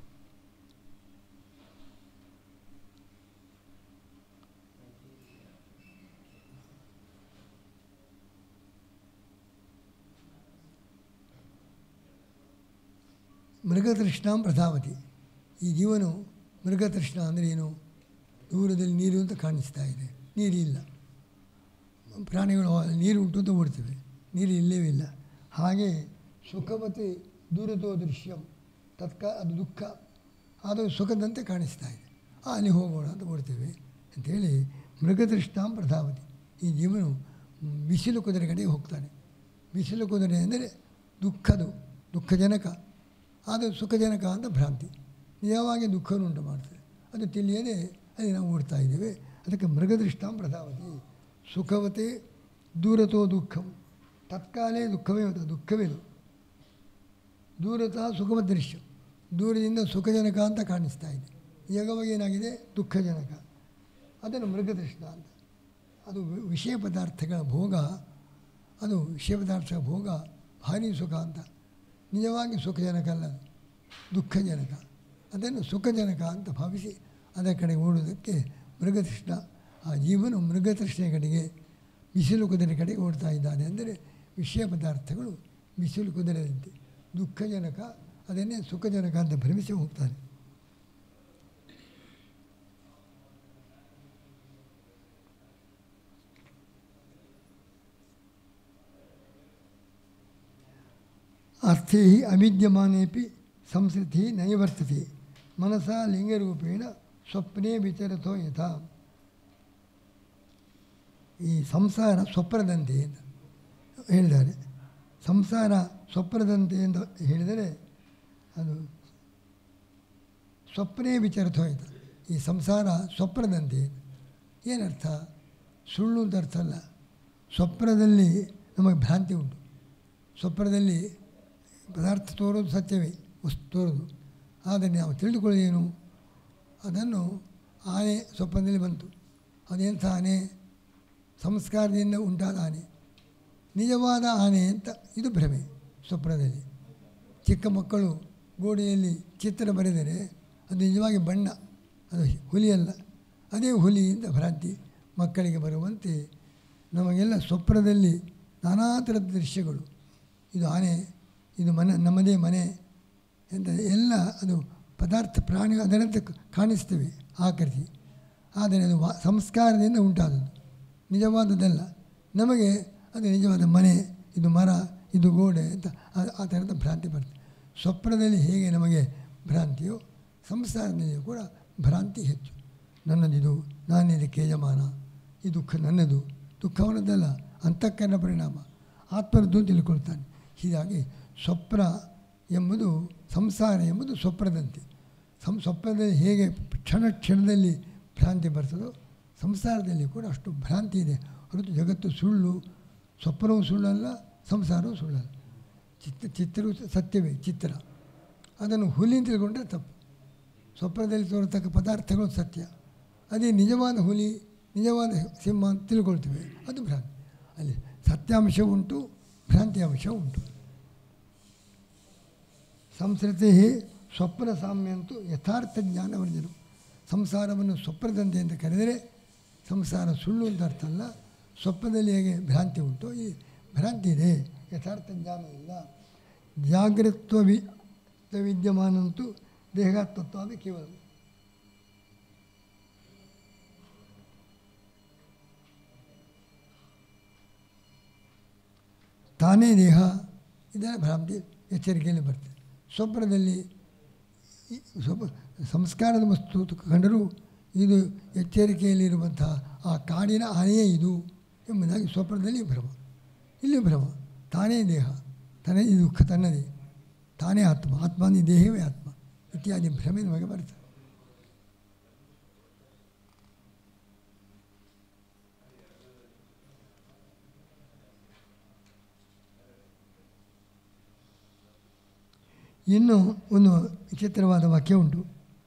ಮೃಗತೃಷ್ಣಾಂ ಪ್ರಧಾವತಿ. ಈ ಜೀವನು ಮೃಗತೃಷ್ಣ ಅಂದರೆ ಏನು? ದೂರದಲ್ಲಿ ನೀರು ಅಂತ ಕಾಣಿಸ್ತಾ ಇದೆ, ನೀರಿಲ್ಲ. ಪ್ರಾಣಿಗಳು ನೀರು ಉಂಟು ಅಂತ ಓಡ್ತವೆ, ನೀರು ಇಲ್ಲವೇ ಇಲ್ಲ. ಹಾಗೆ ಸುಖವತಿ ದೂರತೋ ದೃಶ್ಯಂ ತತ್ಕಾಲ ಅದು ದುಃಖ, ಅದು ಸುಖದಂತೆ ಕಾಣಿಸ್ತಾ ಇದೆ, ಅಲ್ಲಿ ಹೋಗೋಣ ಅಂತ ಓಡ್ತೇವೆ ಅಂಥೇಳಿ ಮೃಗತೃಷ್ಣಾಂ ಪ್ರಧಾವತಿ. ಈ ಜೀವನು ಬಿಸಿಲು ಕುದುರೆ ಕಡೆಗೆ ಹೋಗ್ತಾನೆ. ಬಿಸಿಲು ಕುದುರೆ ಅಂದರೆ ದುಃಖದು, ದುಃಖಜನಕ, ಅದು ಸುಖಜನಕ ಅಂತ ಭ್ರಾಂತಿ, ನಿಜವಾಗಿ ದುಃಖವನ್ನು ಉಂಟು ಮಾಡ್ತದೆ. ಅದು ತಿಳಿಯದೆ ಅಲ್ಲಿ ನಾವು ಓಡ್ತಾ ಇದ್ದೇವೆ. ಅದಕ್ಕೆ ಮೃಗದೃಷ್ಟಾಂ ಪ್ರಧಾವತಿ. ಸುಖವತೆ ದೂರತೋ ದುಃಖಂ ತತ್ಕಾಲೇ ದುಃಖವೇ ಹೋದ, ದುಃಖವೇನು ದೂರತಃ ಸುಖವ ದೃಶ್ಯ, ದೂರದಿಂದ ಸುಖಜನಕ ಅಂತ ಕಾಣಿಸ್ತಾ ಇದೆ, ನಿಜವಾಗಿ ಏನಾಗಿದೆ ದುಃಖಜನಕ. ಅದನ್ನು ಮೃಗತೃಷ್ಣ ಅಂತ. ಅದು ವಿಷಯ ಪದಾರ್ಥಗಳ ಭೋಗ, ಅದು ವಿಷಯ ಪದಾರ್ಥಗಳ ಭೋಗ ಭಾರಿ ಸುಖ ಅಂತ, ನಿಜವಾಗಿ ಸುಖಜನಕ ಅಲ್ಲ, ಅದು ದುಃಖಜನಕ. ಅದನ್ನು ಸುಖಜನಕ ಅಂತ ಭಾವಿಸಿ ಅದರ ಕಡೆ ಓಡೋದಕ್ಕೆ ಮೃಗತೃಷ್ಣ. ಆ ಜೀವನು ಮೃಗತೃಷ್ಣೆ ಕಡೆಗೆ, ಬಿಸಿಲು ಕುದುರೆ ಕಡೆಗೆ ಓಡ್ತಾ ಇದ್ದಾನೆ. ಅಂದರೆ ವಿಷಯ ಪದಾರ್ಥಗಳು ಬಿಸಿಲು ಕುದುರೆದಂತೆ ದುಃಖಜನಕ, ಅದನ್ನೇ ಸುಖಜನಕ ಅಂತ ಭ್ರಮಿಸಿ ಹೋಗ್ತಾನೆ. ಅರ್ಥೇ ಅವಿದ್ಯಮಾನೇಪಿ ಸಂಸ್ಕೃತಿ ನೈವರ್ತತೆ ಮನಸಾ ಲಿಂಗರೂಪೇಣ ಸ್ವಪ್ನೇ ವಿಚರತೋ ಯಥಾ. ಈ ಸಂಸಾರ ಸ್ವಪ್ನದಂತೆ ಅಂತ ಹೇಳಿದ್ದಾರೆ. ಸಂಸಾರ ಸ್ವಪ್ನದಂತೆ ಎಂದು ಹೇಳಿದರೆ ಅದು ಸ್ವಪ್ನೇ ವಿಚರತೋ ಯಥಾ. ಈ ಸಂಸಾರ ಸ್ವಪ್ನದಂತೆ ಏನರ್ಥ? ಸುಳ್ಳು ಅಂತ ಅರ್ಥ ಅಲ್ಲ. ಸ್ವಪ್ನದಲ್ಲಿ ನಮಗೆ ಭ್ರಾಂತಿ ಉಂಟು. ಸ್ವಪ್ನದಲ್ಲಿ ಪದಾರ್ಥ ತೋರೋದು ಸತ್ಯವೇ, ವಸ್ತು ತೋರೋದು. ಆದರೆ ನಾವು ತಿಳಿದುಕೊಳ್ಳೋದೇನು? ಅದನ್ನು ಆನೆ ಸ್ವಪ್ನದಲ್ಲಿ ಬಂತು, ಅದೆಂಥ ಆನೆ? ಸಂಸ್ಕಾರದಿಂದ ಉಂಟಾದ ಆನೆ, ನಿಜವಾದ ಆನೆ ಅಂತ ಇದು ಭ್ರಮೆ. ಸ್ವಪ್ನದಲ್ಲಿ ಚಿಕ್ಕ ಮಕ್ಕಳು ಗೋಡೆಯಲ್ಲಿ ಚಿತ್ರ ಬರೆದರೆ ಅದು ನಿಜವಾಗಿ ಬಣ್ಣ, ಅದು ಹುಲಿಯಲ್ಲ, ಅದೇ ಹುಲಿ ಅಂತ ಭ್ರಾಂತಿ ಮಕ್ಕಳಿಗೆ ಬರುವಂತೆ ನಮಗೆಲ್ಲ ಸ್ವಪ್ನದಲ್ಲಿ ನಾನಾ ಥರದ ದೃಶ್ಯಗಳು, ಇದು ಆನೆ, ಇದು ಮನೆ, ನಮ್ಮದೇ ಮನೆ ಅಂತ ಎಲ್ಲ ಅದು ಪದಾರ್ಥ ಪ್ರಾಣಿ ಅದರಂತೆ ಕಾಣಿಸ್ತೇವೆ ಆಕೃತಿ. ಆದರೆ ಅದು ವಾ ಸಂಸ್ಕಾರದಿಂದ ಉಂಟಾದದ್ದು, ನಿಜವಾದದ್ದಲ್ಲ. ನಮಗೆ ಅದು ನಿಜವಾದ ಮನೆ, ಇದು ಮರ, ಇದು ಗೋಡೆ ಅಂತ ಆ ಥರದ ಭ್ರಾಂತಿ ಬರ್ತದೆ. ಸ್ವಪ್ನದಲ್ಲಿ ಹೇಗೆ ನಮಗೆ ಭ್ರಾಂತಿಯೋ ಸಂಸಾರದಲ್ಲಿಯೂ ಕೂಡ ಭ್ರಾಂತಿ ಹೆಚ್ಚು. ನನ್ನದಿದು, ನಾನು ಇದಕ್ಕೆ ಯಜಮಾನ, ಈ ದುಃಖ ನನ್ನದು, ದುಃಖ ಅವನದ್ದಲ್ಲ, ಅಂತಃಕರಣ ಪರಿಣಾಮ, ಆತ್ಮನದ್ದು ತಿಳ್ಕೊಳ್ತಾನೆ. ಹೀಗಾಗಿ ಸ್ವಪ್ನ ಎಂಬುದು, ಸಂಸಾರ ಎಂಬುದು ಸ್ವಪ್ನದಂತೆ. ಸಂ ಸ್ವಪ್ನದಲ್ಲಿ ಹೇಗೆ ಕ್ಷಣ ಕ್ಷಣದಲ್ಲಿ ಭ್ರಾಂತಿ ಬರ್ತದೋ ಸಂಸಾರದಲ್ಲಿ ಕೂಡ ಅಷ್ಟು ಭ್ರಾಂತಿ ಇದೆ ಹೊರತು ಜಗತ್ತು ಸುಳ್ಳು, ಸ್ವಪ್ನವೂ ಸುಳ್ಳಲ್ಲ, ಸಂಸಾರವೂ ಸುಳ್ಳಲ್ಲ. ಚಿತ್ರ ಚಿತ್ರವೂ ಸತ್ಯವೇ, ಚಿತ್ರ ಅದನ್ನು ಹುಲಿ ತಿಳ್ಕೊಂಡ್ರೆ ತಪ್ಪು. ಸ್ವಪ್ನದಲ್ಲಿ ತೋರತಕ್ಕ ಪದಾರ್ಥಗಳು ಸತ್ಯ, ಅದೇ ನಿಜವಾದ ಹುಲಿ, ನಿಜವಾದ ಸಿಂಹ ಅಂತ ತಿಳ್ಕೊಳ್ತೇವೆ, ಅದು ಭ್ರಾಂತಿ. ಅಲ್ಲಿ ಸತ್ಯಾಂಶ ಉಂಟು, ಭ್ರಾಂತಿ ಅಂಶ ಉಂಟು. ಸಂಸ್ಕೃತಿ ಸ್ವಪ್ನ ಸಾಮ್ಯ ಅಂತೂ ಯಥಾರ್ಥ ಜ್ಞಾನವರ್ಜನ. ಸಂಸಾರವನ್ನು ಸ್ವಪ್ನದಂತೆ ಅಂತ ಕರೆದರೆ ಸಂಸಾರ ಸುಳ್ಳು ಅಂತ ಅರ್ಥ ಅಲ್ಲ. ಸ್ವಪ್ನದಲ್ಲಿ ಹೇಗೆ ಭ್ರಾಂತಿ ಉಂಟು, ಈ ಭ್ರಾಂತಿ ಇದೆ, ಯಥಾರ್ಥ ಜ್ಞಾನ ಇಲ್ಲ. ಜಾಗೃತ್ವ ವಿ ವಿದ್ಯಮಾನಂತೂ ದೇಹಾತ್ಮತ್ವ ಅದು ಕೇವಲ. ತಾನೇ ದೇಹ, ಇದರ ಭ್ರಾಂತಿ ಎಚ್ಚರಿಕೆಯಲ್ಲಿ ಬರ್ತದೆ. ಸ್ವಪ್ನದಲ್ಲಿ ಸ್ವಪ್ನ ಸಂಸ್ಕಾರದ ವಸ್ತು ಕಂಡರೂ ಇದು ಎಚ್ಚರಿಕೆಯಲ್ಲಿರುವಂತಹ ಆ ಕಾಡಿನ ಆನೆಯೇ ಇದು ಎಂಬುದಾಗಿ ಸ್ವಪ್ನದಲ್ಲಿ ಭ್ರಮ, ಇಲ್ಲಿ ಭ್ರಮ. ತಾನೇ ದೇಹ, ತನ್ನೇ ಈ ದುಃಖ ತನ್ನದೇ, ತಾನೇ ಆತ್ಮ, ಆತ್ಮ ಅಂದರೆ ದೇಹವೇ ಆತ್ಮ ಇತ್ಯಾದಿ ಭ್ರಮೆ ನಮಗೆ ಬರ್ತದೆ. ಇನ್ನು ಒಂದು ವಿಚಿತ್ರವಾದ ವಾಕ್ಯ ಉಂಟು.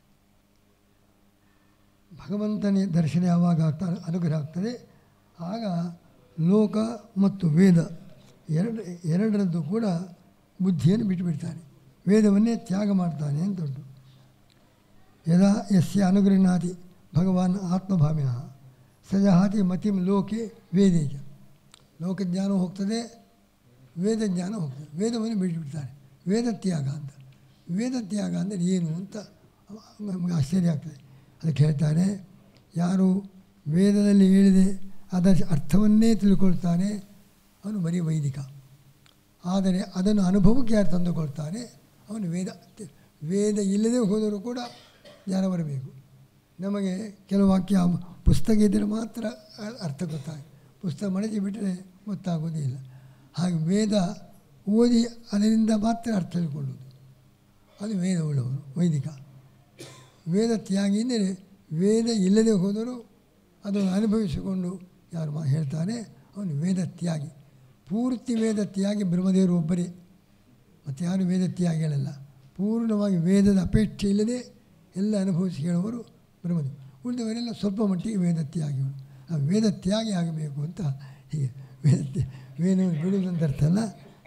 ಭಗವಂತನೇ ದರ್ಶನ ಯಾವಾಗ ಆಗ್ತಾ ಅನುಗ್ರಹ ಆಗ್ತದೆ ಆಗ ಲೋಕ ಮತ್ತು ವೇದ ಎರಡು ಎರಡರದ್ದು ಕೂಡ ಬುದ್ಧಿಯನ್ನು ಬಿಟ್ಟುಬಿಡ್ತಾನೆ, ವೇದವನ್ನೇ ತ್ಯಾಗ ಮಾಡ್ತಾನೆ ಅಂತ ಉಂಟು. ಯದಾ ಯಸ್ಯ ಅನುಗೃಹ್ಣಾತಿ ಭಗವಾನ್ ಆತ್ಮಭಾವಿನಃ ಸಜಹಾತಿ ಮತಿಂ ಲೋಕೆ ವೇದೇಜ. ಲೋಕಜ್ಞಾನ ಹೋಗ್ತದೆ, ವೇದಜ್ಞಾನ ಹೋಗ್ತದೆ, ವೇದವನ್ನು ಬಿಟ್ಟುಬಿಡ್ತಾನೆ. ವೇದ ತ್ಯಾಗ ಅಂತ, ವೇದ ತ್ಯಾಗ ಅಂದರೆ ಏನು ಅಂತ ನಮಗೆ ಆಶ್ಚರ್ಯ ಆಗ್ತದೆ. ಅದಕ್ಕೆ ಹೇಳ್ತಾರೆ, ಯಾರು ವೇದದಲ್ಲಿ ಹೇಳಿದೆ ಅದರ ಅರ್ಥವನ್ನೇ ತಿಳ್ಕೊಳ್ತಾನೆ ಅವನು ಬರೀ ವೈದಿಕ. ಆದರೆ ಅದನ್ನು ಅನುಭವಕ್ಕೆ ಯಾರು ತಂದುಕೊಳ್ತಾನೆ ಅವನು ವೇದ. ವೇದ ಇಲ್ಲದೆ ಹೋದರೂ ಕೂಡ ಜ್ಞಾನ ಬರಬೇಕು. ನಮಗೆ ಕೆಲವು ವಾಕ್ಯ ಪುಸ್ತಕ ಇದ್ದರೆ ಮಾತ್ರ ಅರ್ಥ ಗೊತ್ತಾಗ, ಪುಸ್ತಕ ಮಡಚಿ ಬಿಟ್ಟರೆ ಗೊತ್ತಾಗೋದೇ ಇಲ್ಲ. ಹಾಗೆ ವೇದ ಓದಿ ಅದರಿಂದ ಮಾತ್ರ ಅರ್ಥ ತಿಳ್ಕೊಳ್ಳೋದು, ಅದು ವೇದ ಉಳ್ಳವನು ವೈದಿಕ. ವೇದ ತ್ಯಾಗಿ ಎಂದರೆ ವೇದ ಇಲ್ಲದೆ ಹೋದರೂ ಅದನ್ನು ಅನುಭವಿಸಿಕೊಂಡು ಯಾರು ಮಾ ಹೇಳ್ತಾನೆ ಅವನು ವೇದ ತ್ಯಾಗಿ. ಪೂರ್ತಿ ವೇದ ತ್ಯಾಗಿ ಬ್ರಹ್ಮದೇವರು ಒಬ್ಬರೇ, ಮತ್ತು ಯಾರು ವೇದ ತ್ಯಾಗಿಗಳಲ್ಲ. ಪೂರ್ಣವಾಗಿ ವೇದದ ಅಪೇಕ್ಷೆ ಇಲ್ಲದೆ ಎಲ್ಲ ಅನುಭವಿಸಿ ಹೇಳುವವರು ಬ್ರಹ್ಮದೇವರು. ಉಳಿದವರೆಲ್ಲ ಸ್ವಲ್ಪ ಮಟ್ಟಿಗೆ ವೇದ ತ್ಯಾಗಿಗಳು. ಆ ವೇದ ತ್ಯಾಗಿ ಆಗಬೇಕು ಅಂತ ಹೀಗೆ ವೇದ ವೇದ ಬಿಡುವುದಂತ ಅರ್ಥ ಅಲ್ಲ.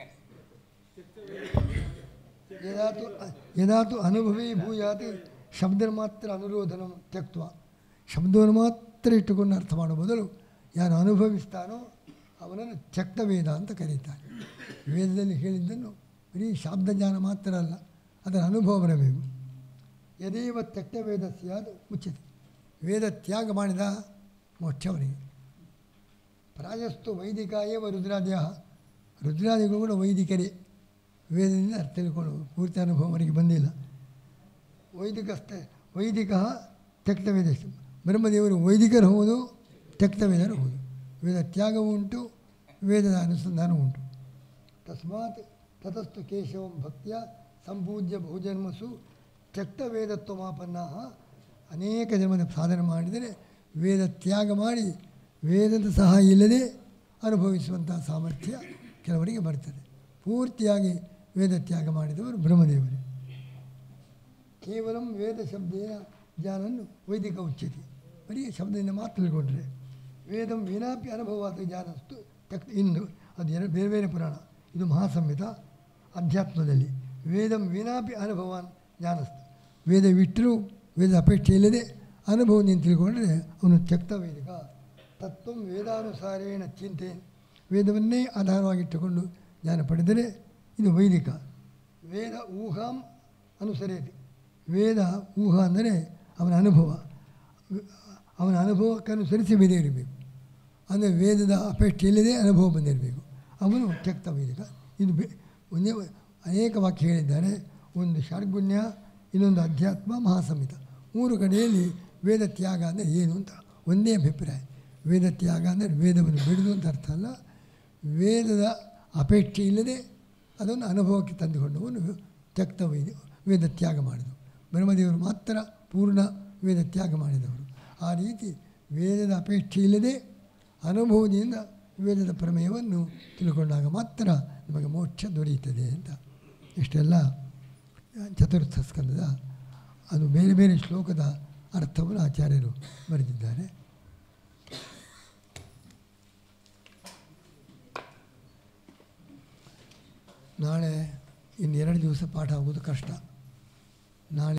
ಯದಾತು ಯದಾತು ಅನುಭವೇ ಭೂಯಾತಿ ಶಬ್ದ ಮಾತ್ರ ಅನುರೋಧನ ತ್ಯಕ್ತ್ವ. ಶಬ್ದವನ್ನು ಮಾತ್ರ ಇಟ್ಟುಕೊಂಡು ಅರ್ಥ ಮಾಡೋ ಬದಲು ಯಾರು ಅನುಭವಿಸ್ತಾನೋ ಅವನನ್ನು ತ್ಯಕ್ತ ವೇದ ಅಂತ ಕರೀತಾರೆ. ವೇದದಲ್ಲಿ ಹೇಳಿದ್ದನ್ನು ಬರೀ ಶಾಬ್ದ ಜ್ಞಾನ ಮಾತ್ರ ಅಲ್ಲ, ಅದರ ಅನುಭವ ಬರಬೇಕು. ಯದೇವ ತ್ಯಕ್ತ ವೇದ ಸ್ಯಾದ್ ಮುಚ್ಯತೆ. ವೇದ ತ್ಯಾಗ ಮಾಡಿದ ಮೋಕ್ಷವನಿಗೆ. ಪ್ರಾಯಸ್ತು ವೈದಿಕ ಏವ ರುದ್ರಾದ್ಯ. ರುದ್ರಾದಿಗಳು ಕೂಡ ವೈದಿಕರೇ, ವೇದದಿಂದ ಅರ್ಥ ತಿಳ್ಕೊಳ್ಳೋ ಪೂರ್ತಿ ಅನುಭವ ಅವರಿಗೆ ಬಂದಿಲ್ಲ. ವೈದಿಕಸ್ಥ ವೈದಿಕ ತ್ಯಕ್ತವೇದ. ಬ್ರಹ್ಮದೇವರು ವೈದಿಕರು ಹೌದು, ತ್ಯಕ್ತವೇದರು ಹೌದು. ವೇದ ತ್ಯಾಗವೂ ಉಂಟು, ವೇದದ ಅನುಸಂಧಾನ ಉಂಟು. ತಸ್ಮಾತ್ ತತಸ್ತು ಕೇಶವಂ ಭಕ್ತಿಯ ಸಂಪೂಜ್ಯ ಬಹುಜನ್ಮಸು ತ್ಯಕ್ತವೇದತ್ವಮಾಪನ್ನ. ಅನೇಕ ಜನ್ಮದ ಸಾಧನೆ ಮಾಡಿದರೆ ವೇದ ತ್ಯಾಗ ಮಾಡಿ ವೇದದ ಸಹಾಯ ಇಲ್ಲದೆ ಅನುಭವಿಸುವಂಥ ಸಾಮರ್ಥ್ಯ ಕೆಲವರಿಗೆ ಬರ್ತದೆ. ಪೂರ್ತಿಯಾಗಿ ವೇದ ತ್ಯಾಗ ಮಾಡಿದವರು ಬ್ರಹ್ಮದೇವರು. ಕೇವಲ ವೇದ ಶಬ್ದೇನ ಜ್ಞಾನವನ್ನು ವೈದಿಕ ಉಚ್ಯತೆ. ಬರೀ ಶಬ್ದದಿಂದ ಮಾತ್ರ ತಿಳ್ಕೊಂಡ್ರೆ ವೇದಂ ವಿನಾಪಿ ಅನುಭವಾದ ಜ್ಞಾನಸ್ತು ತಕ್. ಇನ್ನು ಅದು ಎರಡು ಬೇರೆ ಬೇರೆ ಪುರಾಣ. ಇದು ಮಹಾಸಂಹಿತ ಅಧ್ಯಾತ್ಮದಲ್ಲಿ ವೇದಂ ವಿನಾಪಿ ಅನುಭವಾನ್ ಜ್ಞಾನಸ್ತು. ವೇದವಿಟ್ಟರೂ ವೇದ ಅಪೇಕ್ಷೆ ಇಲ್ಲದೆ ಅನುಭವದಿಂದ ತಿಳ್ಕೊಂಡ್ರೆ ಅವನು ತ್ಯಕ್ತ ವೇದಿಕ. ತತ್ವ ವೇದಾನುಸಾರೇಣ ಚಿಂತೆ, ವೇದವನ್ನೇ ಆಧಾರವಾಗಿಟ್ಟುಕೊಂಡು ಜ್ಞಾನ ಪಡೆದರೆ ಇದು ವೈದಿಕ. ವೇದ ಊಹಾಂ ಅನುಸರೇತಿ, ವೇದ ಊಹ ಅಂದರೆ ಅವನ ಅನುಭವ, ಅವನ ಅನುಭವಕ್ಕನುಸರಿಸಿ ವೇದ ಇರಬೇಕು. ಅಂದರೆ ವೇದದ ಅಪೇಕ್ಷೆ ಇಲ್ಲದೆ ಅನುಭವ ಬಂದಿರಬೇಕು, ಅವನು ತ್ಯಕ್ತ ವೈದಿಕ. ಇದು ಬೆ ಒಂದೇ ಅನೇಕ ವಾಕ್ಯ ಹೇಳಿದ್ದಾರೆ. ಒಂದು ಷಡ್ಗುಣ್ಯ, ಇನ್ನೊಂದು ಅಧ್ಯಾತ್ಮ, ಮಹಾಸಂಹಿತ. ಮೂರು ಕಡೆಯಲ್ಲಿ ವೇದ ತ್ಯಾಗ ಅಂದರೆ ಏನು ಅಂತ ಒಂದೇ ಅಭಿಪ್ರಾಯ. ವೇದ ತ್ಯಾಗ ಅಂದರೆ ವೇದವನ್ನು ಬಿಡುವುದು ಅಂತ ಅರ್ಥ ಅಲ್ಲ, ವೇದದ ಅಪೇಕ್ಷೆ ಇಲ್ಲದೆ ಅದನ್ನು ಅನುಭವಕ್ಕೆ ತಂದುಕೊಂಡವನು ತ್ಯಕ್ತ ವೈದ ವೇದ ತ್ಯಾಗ ಮಾಡಿದವು. ಬ್ರಹ್ಮದೇವರು ಮಾತ್ರ ಪೂರ್ಣ ವೇದ ತ್ಯಾಗ ಮಾಡಿದವರು. ಆ ರೀತಿ ವೇದದ ಅಪೇಕ್ಷೆ ಇಲ್ಲದೆ ಅನುಭವದಿಂದ ವೇದದ ಪ್ರಮೇಯವನ್ನು ತಿಳ್ಕೊಂಡಾಗ ಮಾತ್ರ ನಮಗೆ ಮೋಕ್ಷ ದೊರೆಯುತ್ತದೆ ಅಂತ. ಇಷ್ಟೆಲ್ಲ ಚತುರ್ಥ ಸ್ಕಂದದ ಅದು ಬೇರೆ ಬೇರೆ ಶ್ಲೋಕದ ಅರ್ಥವನ್ನು ಆಚಾರ್ಯರು ಬರೆದಿದ್ದಾರೆ. ನಾಳೆ ಇನ್ನೆರಡು ದಿವಸ ಪಾಠ ಆಗೋದು ಕಷ್ಟ. ನಾಳೆ